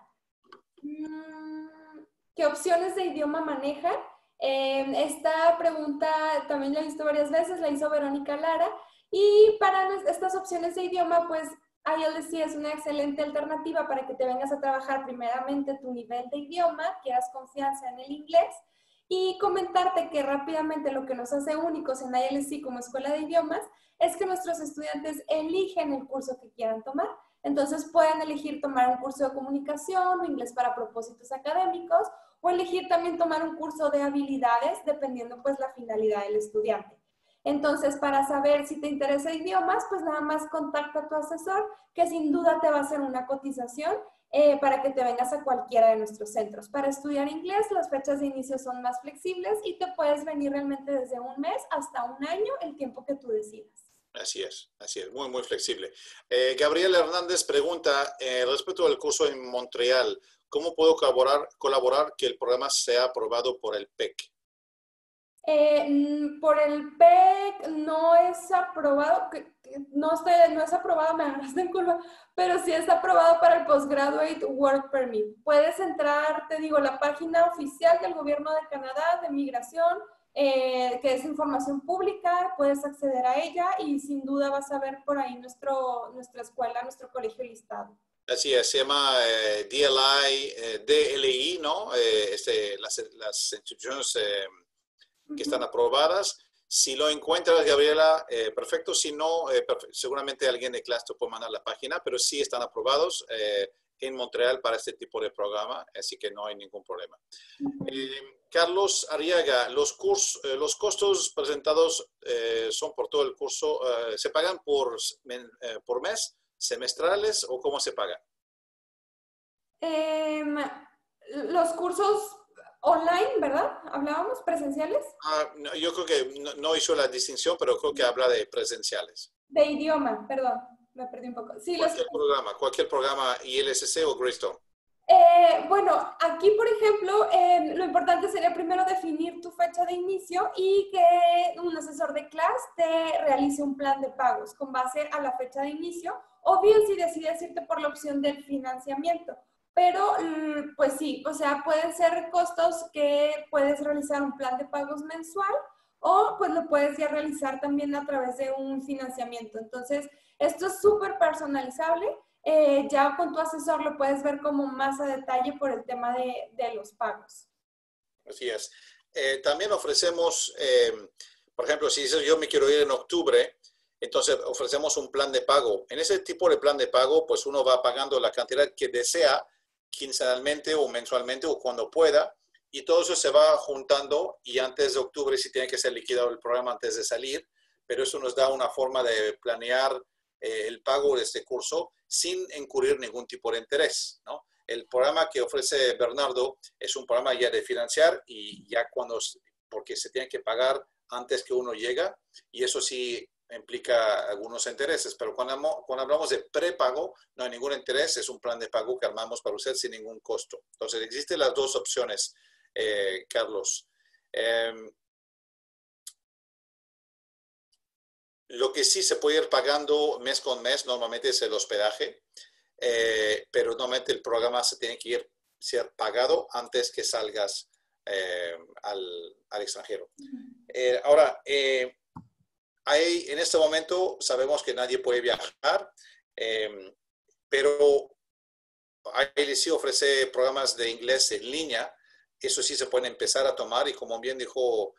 Speaker 10: ¿Qué opciones de idioma manejan? Esta pregunta también la he visto varias veces, la hizo Verónica Lara. Y para estas opciones de idioma, pues ILC es una excelente alternativa para que te vengas a trabajar primeramente tu nivel de idioma, quieras confianza en el inglés y comentarte que rápidamente lo que nos hace únicos en ILC como escuela de idiomas es que nuestros estudiantes eligen el curso que quieran tomar. Entonces pueden elegir tomar un curso de comunicación o inglés para propósitos académicos o elegir también tomar un curso de habilidades dependiendo pues la finalidad del estudiante. Entonces, para saber si te interesa idiomas, pues nada más contacta a tu asesor, que sin duda te va a hacer una cotización para que te vengas a cualquiera de nuestros centros. Para estudiar inglés, las fechas de inicio son más flexibles y te puedes venir realmente desde un mes hasta un año, el tiempo que tú decidas.
Speaker 12: Así es, muy, muy flexible. Gabriel Hernández pregunta, respecto al curso en Montreal, ¿cómo puedo colaborar que el programa sea aprobado por el PEC?
Speaker 10: Por el PEC no es aprobado, no es aprobado, me agarraste en curva, pero sí es aprobado para el Postgraduate Work Permit. Puedes entrar, te digo, la página oficial del Gobierno de Canadá de Migración, que es información pública, puedes acceder a ella y sin duda vas a ver por ahí nuestra escuela, nuestro colegio listado.
Speaker 12: Así es, se llama DLI, ¿no? Las instituciones que están aprobadas. Si lo encuentras, Gabriela, perfecto. Si no, seguramente alguien de clase te puede mandar la página, pero sí están aprobados. en Montreal para este tipo de programa, así que no hay ningún problema. Carlos Arriaga, los costos presentados son por todo el curso, ¿se pagan por mes, semestrales o cómo se pagan?
Speaker 10: Los cursos online, ¿verdad? ¿Hablábamos presenciales?
Speaker 12: No, yo creo que no hizo la distinción, pero creo que habla de presenciales.
Speaker 10: De idioma, perdón, me perdí un poco. Sí,
Speaker 12: cualquier programa, ILSC o Greystone.
Speaker 10: Bueno, aquí, por ejemplo, lo importante sería primero definir tu fecha de inicio y que un asesor de clase te realice un plan de pagos con base a la fecha de inicio, o bien si decides irte por la opción del financiamiento. Pero, pues sí, o sea, pueden ser costos que puedes realizar un plan de pagos mensual o pues lo puedes ya realizar también a través de un financiamiento. Entonces, esto es súper personalizable. Ya con tu asesor lo puedes ver como más a detalle por el tema de los pagos.
Speaker 12: Así es. También ofrecemos, por ejemplo, si dices yo me quiero ir en octubre, entonces ofrecemos un plan de pago. En ese tipo de plan de pago, pues uno va pagando la cantidad que desea quincenalmente o mensualmente o cuando pueda, y todo eso se va juntando y antes de octubre sí tiene que ser liquidado el programa antes de salir, pero eso nos da una forma de planear el pago de este curso sin incurrir ningún tipo de interés, ¿no? El programa que ofrece Bernardo es un programa ya de financiar y ya porque se tiene que pagar antes que uno llega y eso sí implica algunos intereses, pero cuando hablamos de prepago no hay ningún interés, es un plan de pago que armamos para usted sin ningún costo. Entonces existen las dos opciones, Carlos. Lo que sí se puede ir pagando mes con mes normalmente es el hospedaje, pero normalmente el programa se tiene que ser pagado antes que salgas al extranjero. Ahora, en este momento sabemos que nadie puede viajar, pero ILSC ofrece programas de inglés en línea. Eso sí se puede empezar a tomar y como bien dijo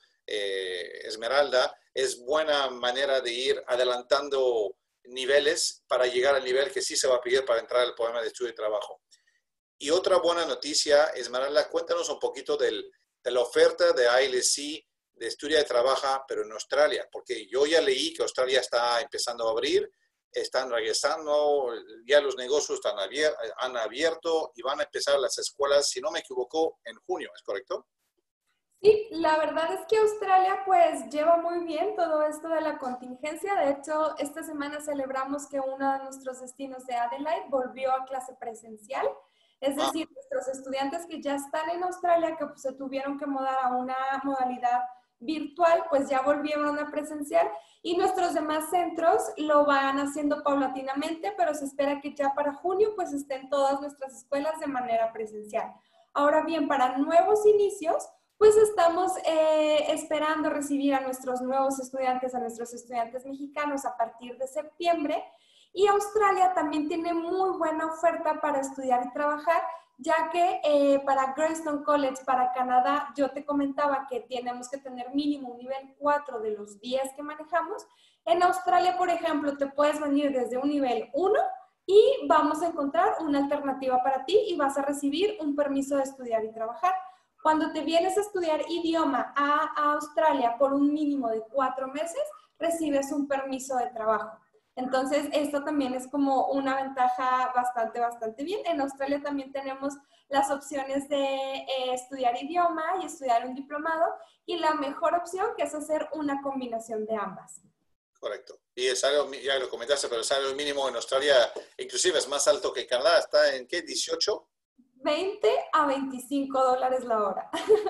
Speaker 12: Esmeralda, es buena manera de ir adelantando niveles para llegar al nivel que sí se va a pedir para entrar al programa de estudio y trabajo. Y otra buena noticia, Esmeralda, cuéntanos un poquito de la oferta de ILSC de estudia y trabaja, pero en Australia, porque yo ya leí que Australia está empezando a abrir, están regresando, ya los negocios han abierto y van a empezar las escuelas, si no me equivoco, en junio, ¿es correcto?
Speaker 10: Sí, la verdad es que Australia pues lleva muy bien todo esto de la contingencia. De hecho, esta semana celebramos que uno de nuestros destinos de Adelaide volvió a clase presencial. Es decir, nuestros estudiantes que ya están en Australia, que se tuvieron que mudar a una modalidad virtual, pues ya volvieron a presencial y nuestros demás centros lo van haciendo paulatinamente, pero se espera que ya para junio pues estén todas nuestras escuelas de manera presencial. Ahora bien, para nuevos inicios, pues estamos esperando recibir a nuestros nuevos estudiantes, a nuestros estudiantes mexicanos a partir de septiembre. Y Australia también tiene muy buena oferta para estudiar y trabajar, ya que para Greystone College, para Canadá, yo te comentaba que tenemos que tener mínimo un nivel 4 de los 10 que manejamos. En Australia, por ejemplo, te puedes venir desde un nivel 1 y vamos a encontrar una alternativa para ti y vas a recibir un permiso de estudiar y trabajar. Cuando te vienes a estudiar idioma a Australia por un mínimo de 4 meses, recibes un permiso de trabajo. Entonces, esto también es como una ventaja bastante bien. En Australia también tenemos las opciones de estudiar idioma y estudiar un diplomado y la mejor opción que es hacer una combinación de ambas.
Speaker 12: Correcto. Y el salario, ya lo comentaste, pero el salario mínimo en Australia inclusive es más alto que Canadá. ¿Está en qué? ¿18?
Speaker 10: 20 a 25 dólares la hora.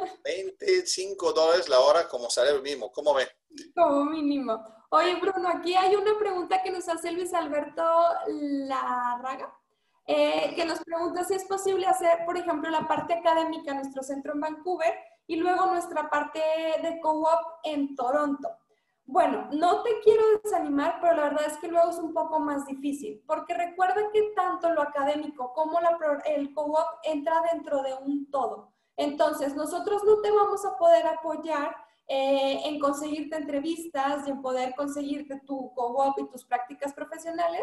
Speaker 12: 25 dólares la hora como salario mínimo. ¿Cómo ven?
Speaker 10: Como mínimo. Oye, Bruno, aquí hay una pregunta que nos hace Luis Alberto Larraga, que nos pregunta si es posible hacer, por ejemplo, la parte académica en nuestro centro en Vancouver y luego nuestra parte de co-op en Toronto. Bueno, no te quiero desanimar, pero la verdad es que luego es un poco más difícil, porque recuerda que tanto lo académico como el co-op entra dentro de un todo. Entonces, nosotros no te vamos a poder apoyar en conseguirte entrevistas y en poder conseguirte tu co-op y tus prácticas profesionales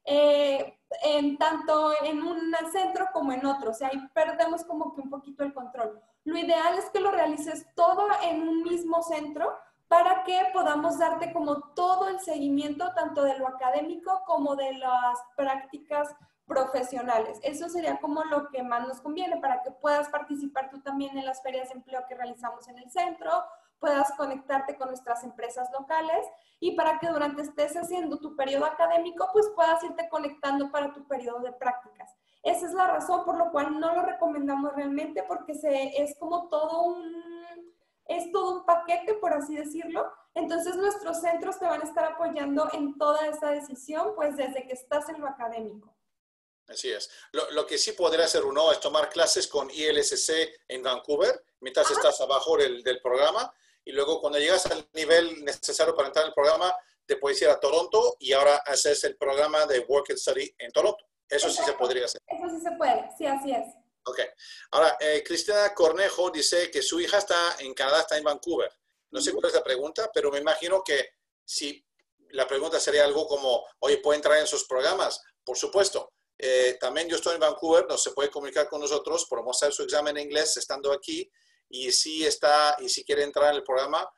Speaker 10: tanto en un centro como en otro. O sea, ahí perdemos como que un poquito el control. Lo ideal es que lo realices todo en un mismo centro para que podamos darte como todo el seguimiento, tanto de lo académico como de las prácticas profesionales. Eso sería como lo que más nos conviene para que puedas participar tú también en las ferias de empleo que realizamos en el centro, puedas conectarte con nuestras empresas locales y para que durante estés haciendo tu periodo académico, pues puedas irte conectando para tu periodo de prácticas. Esa es la razón por la cual no lo recomendamos realmente, porque es como todo un paquete, por así decirlo. Entonces nuestros centros te van a estar apoyando en toda esta decisión, pues desde que estás en lo académico.
Speaker 12: Así es. Lo que sí podría hacer uno es tomar clases con ILSC en Vancouver, mientras estás abajo del programa, y luego cuando llegas al nivel necesario para entrar en el programa, te puedes ir a Toronto y ahora haces el programa de Work and Study en Toronto. Eso sí se podría hacer.
Speaker 10: Eso sí se puede, sí, así es.
Speaker 12: Ok. Ahora, Cristina Cornejo dice que su hija está en Canadá, está en Vancouver. No sé cuál es la pregunta, pero me imagino que si la pregunta sería algo como, oye, ¿puede entrar en sus programas? Por supuesto. También yo estoy en Vancouver, no se puede comunicar con nosotros, podemos hacer su examen en inglés estando aquí, y si quiere entrar en el programa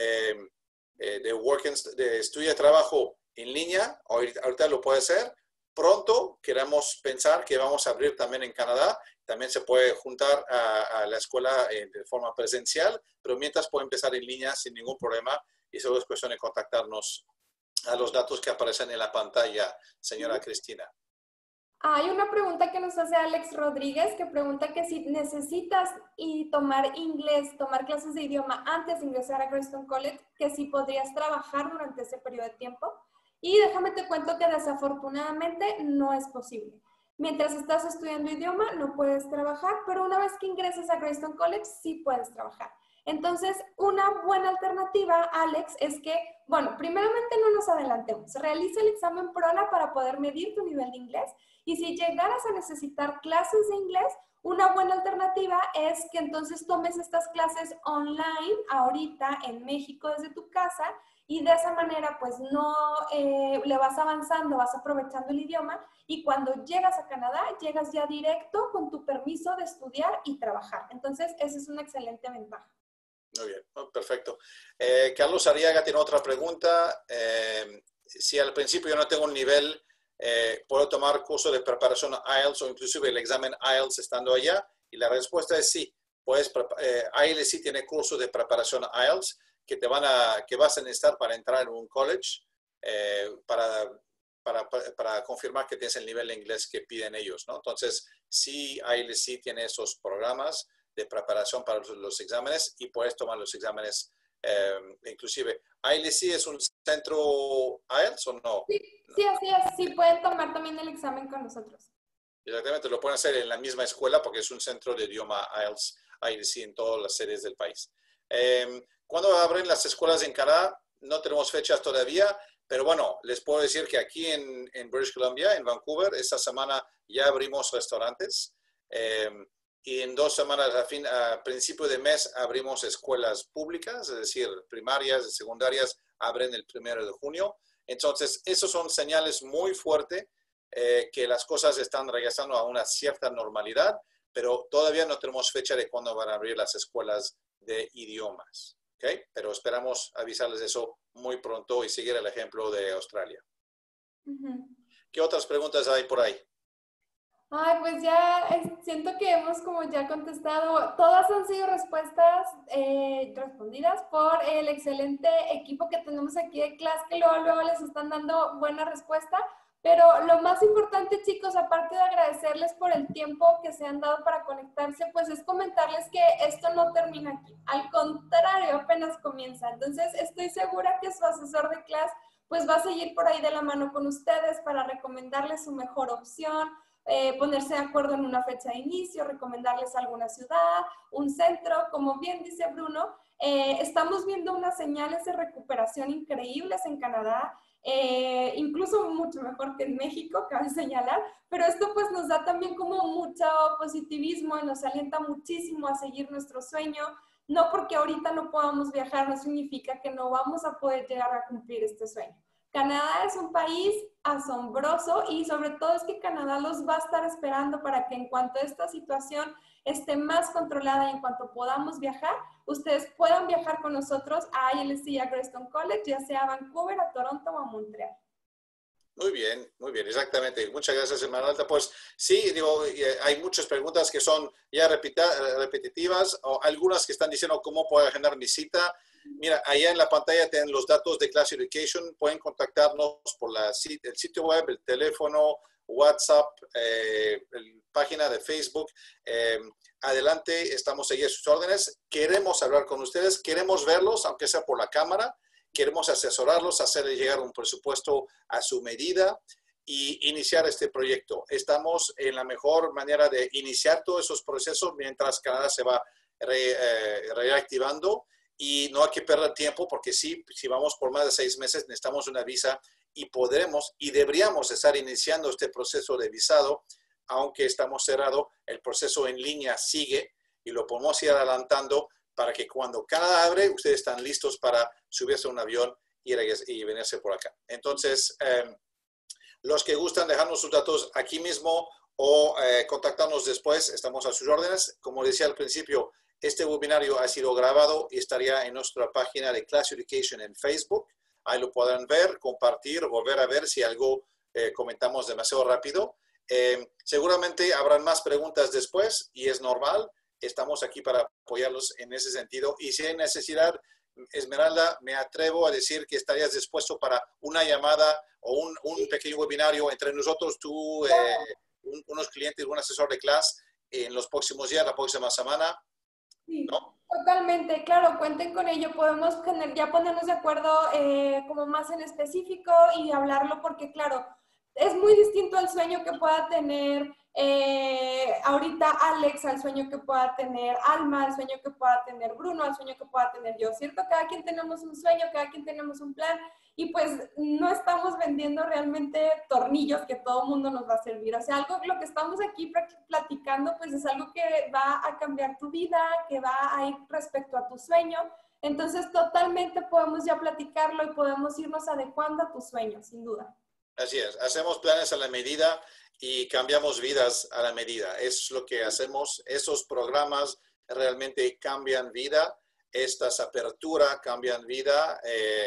Speaker 12: de estudio y trabajo en línea, ahorita lo puede hacer. Pronto queremos pensar que vamos a abrir también en Canadá, también se puede juntar a la escuela de forma presencial, pero mientras puede empezar en línea sin ningún problema, y solo es cuestión de contactarnos a los datos que aparecen en la pantalla, señora Cristina.
Speaker 10: Hay una pregunta que nos hace Alex Rodríguez, que pregunta que si necesitas tomar inglés, tomar clases de idioma antes de ingresar a Greystone College, que si podrías trabajar durante ese periodo de tiempo. Y déjame te cuento que desafortunadamente no es posible. Mientras estás estudiando idioma no puedes trabajar, pero una vez que ingreses a Greystone College sí puedes trabajar. Entonces, una buena alternativa, Alex, es que, bueno, primeramente no nos adelantemos. Realiza el examen PROLA para poder medir tu nivel de inglés. Y si llegaras a necesitar clases de inglés, una buena alternativa es que entonces tomes estas clases online ahorita en México desde tu casa y de esa manera pues no le vas avanzando, vas aprovechando el idioma y cuando llegas a Canadá llegas ya directo con tu permiso de estudiar y trabajar. Entonces esa es una excelente ventaja.
Speaker 12: Muy bien, perfecto. Carlos Arriaga tiene otra pregunta. Si al principio yo no tengo un nivel, ¿puedo tomar curso de preparación a IELTS o inclusive el examen IELTS estando allá? Y la respuesta es sí. ILSC tiene cursos de preparación a IELTS que vas a necesitar para entrar en un college para confirmar que tienes el nivel de inglés que piden ellos, ¿no? Entonces, sí, ILSC tiene esos programas de preparación para los exámenes y puedes tomar los exámenes inclusive. ¿ILSC es un centro IELTS o no?
Speaker 10: Sí, así es. Sí, pueden tomar también el examen con nosotros.
Speaker 12: Exactamente, lo pueden hacer en la misma escuela porque es un centro de idioma ILSC en todas las sedes del país. ¿Cuándo abren las escuelas en Canadá? No tenemos fechas todavía, pero bueno, les puedo decir que aquí en British Columbia, en Vancouver, esta semana ya abrimos restaurantes. Y en 2 semanas, a principio de mes, abrimos escuelas públicas, es decir, primarias y secundarias abren el 1 de junio. Entonces, esos son señales muy fuertes que las cosas están regresando a una cierta normalidad, pero todavía no tenemos fecha de cuándo van a abrir las escuelas de idiomas. ¿Okay? Pero esperamos avisarles eso muy pronto y seguir el ejemplo de Australia. ¿Qué otras preguntas hay por ahí?
Speaker 10: Ay, pues ya siento que hemos como ya contestado, todas han sido respuestas respondidas por el excelente equipo que tenemos aquí de clase, que luego les están dando buena respuesta, pero lo más importante, chicos, aparte de agradecerles por el tiempo que se han dado para conectarse, pues es comentarles que esto no termina aquí, al contrario, apenas comienza. Entonces estoy segura que su asesor de clase pues va a seguir por ahí de la mano con ustedes para recomendarles su mejor opción, ponerse de acuerdo en una fecha de inicio, recomendarles alguna ciudad, un centro. Como bien dice Bruno, estamos viendo unas señales de recuperación increíbles en Canadá, incluso mucho mejor que en México, cabe señalar, pero esto pues nos da también como mucho positivismo y nos alienta muchísimo a seguir nuestro sueño. No porque ahorita no podamos viajar no significa que no vamos a poder llegar a cumplir este sueño. Canadá es un país asombroso y sobre todo es que Canadá los va a estar esperando para que en cuanto esta situación esté más controlada y en cuanto podamos viajar, ustedes puedan viajar con nosotros a ILSC y a Greystone College, ya sea a Vancouver, a Toronto o a Montreal.
Speaker 12: Muy bien, exactamente. Muchas gracias, Esmeralda. Pues sí, digo, hay muchas preguntas que son ya repetitivas, o algunas que están diciendo cómo puedo agendar mi cita. Mira, allá en la pantalla tienen los datos de Classy Education. Pueden contactarnos por el sitio web, el teléfono, WhatsApp, la página de Facebook. Adelante, estamos ahí a sus órdenes. Queremos hablar con ustedes, queremos verlos, aunque sea por la cámara. Queremos asesorarlos, hacerles llegar un presupuesto a su medida y iniciar este proyecto. Estamos en la mejor manera de iniciar todos esos procesos mientras Canadá se va reactivando y no hay que perder tiempo porque si vamos por más de 6 meses necesitamos una visa y podremos y deberíamos estar iniciando este proceso de visado, aunque estamos cerrados, el proceso en línea sigue y lo podemos ir adelantando para que cuando Canadá abre, ustedes están listos para subirse a un avión y venirse por acá. Entonces, los que gustan dejarnos sus datos aquí mismo o contactarnos después, estamos a sus órdenes. Como decía al principio, este webinario ha sido grabado y estaría en nuestra página de Classy Education en Facebook. Ahí lo podrán ver, compartir, volver a ver si algo comentamos demasiado rápido. Seguramente habrán más preguntas después y es normal. Estamos aquí para apoyarlos en ese sentido. Y si hay necesidad, Esmeralda, me atrevo a decir que estarías dispuesto para una llamada o un pequeño webinario entre nosotros, tú, unos clientes, un asesor de clase en los próximos días, la próxima semana.
Speaker 10: Sí,
Speaker 12: ¿no?
Speaker 10: totalmente, claro, cuenten con ello. Podemos ya ponernos de acuerdo como más en específico y hablarlo porque, claro, es muy distinto al sueño que pueda tener ahorita Alex, al sueño que pueda tener Alma, al sueño que pueda tener Bruno, al sueño que pueda tener yo, ¿cierto? Cada quien tenemos un sueño, cada quien tenemos un plan y pues no estamos vendiendo realmente tornillos que todo el mundo nos va a servir. O sea, lo que estamos aquí platicando pues es algo que va a cambiar tu vida, que va a ir respecto a tu sueño. Entonces totalmente podemos ya platicarlo y podemos irnos adecuando a tu sueño, sin duda.
Speaker 12: Así es, hacemos planes a la medida y cambiamos vidas a la medida. Es lo que hacemos. Esos programas realmente cambian vida. Estas aperturas cambian vida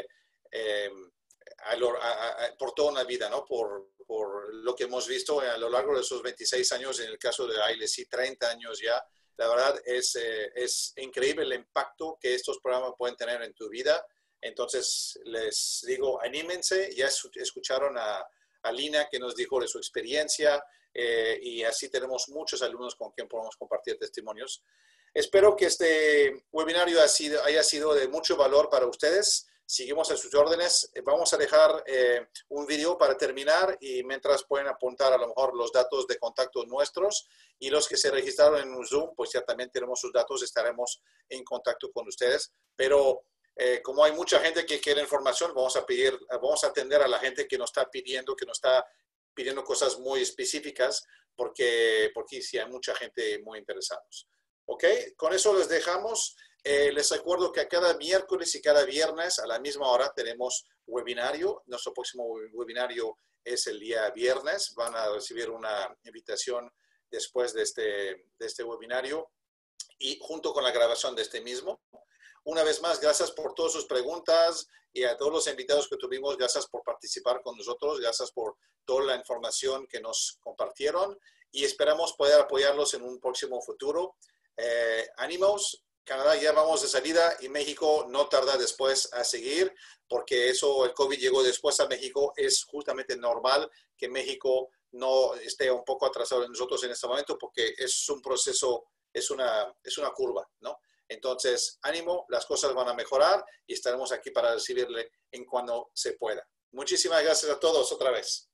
Speaker 12: por toda una vida, ¿no? Por lo que hemos visto a lo largo de esos 26 años, en el caso de ILSC, 30 años ya. La verdad es increíble el impacto que estos programas pueden tener en tu vida. Entonces, les digo, anímense. Ya escucharon a Lina que nos dijo de su experiencia y así tenemos muchos alumnos con quien podemos compartir testimonios. Espero que este webinario haya sido de mucho valor para ustedes. Seguimos a sus órdenes. Vamos a dejar un video para terminar y mientras pueden apuntar a lo mejor los datos de contacto nuestros y los que se registraron en un Zoom, pues ya también tenemos sus datos, estaremos en contacto con ustedes. Pero como hay mucha gente que quiere información, vamos a atender a la gente que nos está pidiendo cosas muy específicas porque sí hay mucha gente muy interesados. ¿Ok? Con eso les dejamos. Les recuerdo que cada miércoles y cada viernes a la misma hora tenemos webinario. Nuestro próximo webinario es el día viernes. Van a recibir una invitación después de este webinario y junto con la grabación de este mismo. Una vez más, gracias por todas sus preguntas y a todos los invitados que tuvimos, gracias por participar con nosotros, gracias por toda la información que nos compartieron y esperamos poder apoyarlos en un próximo futuro. Ánimos, Canadá ya vamos de salida y México no tarda después a seguir porque el COVID llegó después a México. Es justamente normal que México no esté un poco atrasado de nosotros en este momento porque es un proceso, es una curva, ¿no? Entonces, ánimo, las cosas van a mejorar y estaremos aquí para recibirle en cuando se pueda. Muchísimas gracias a todos otra vez.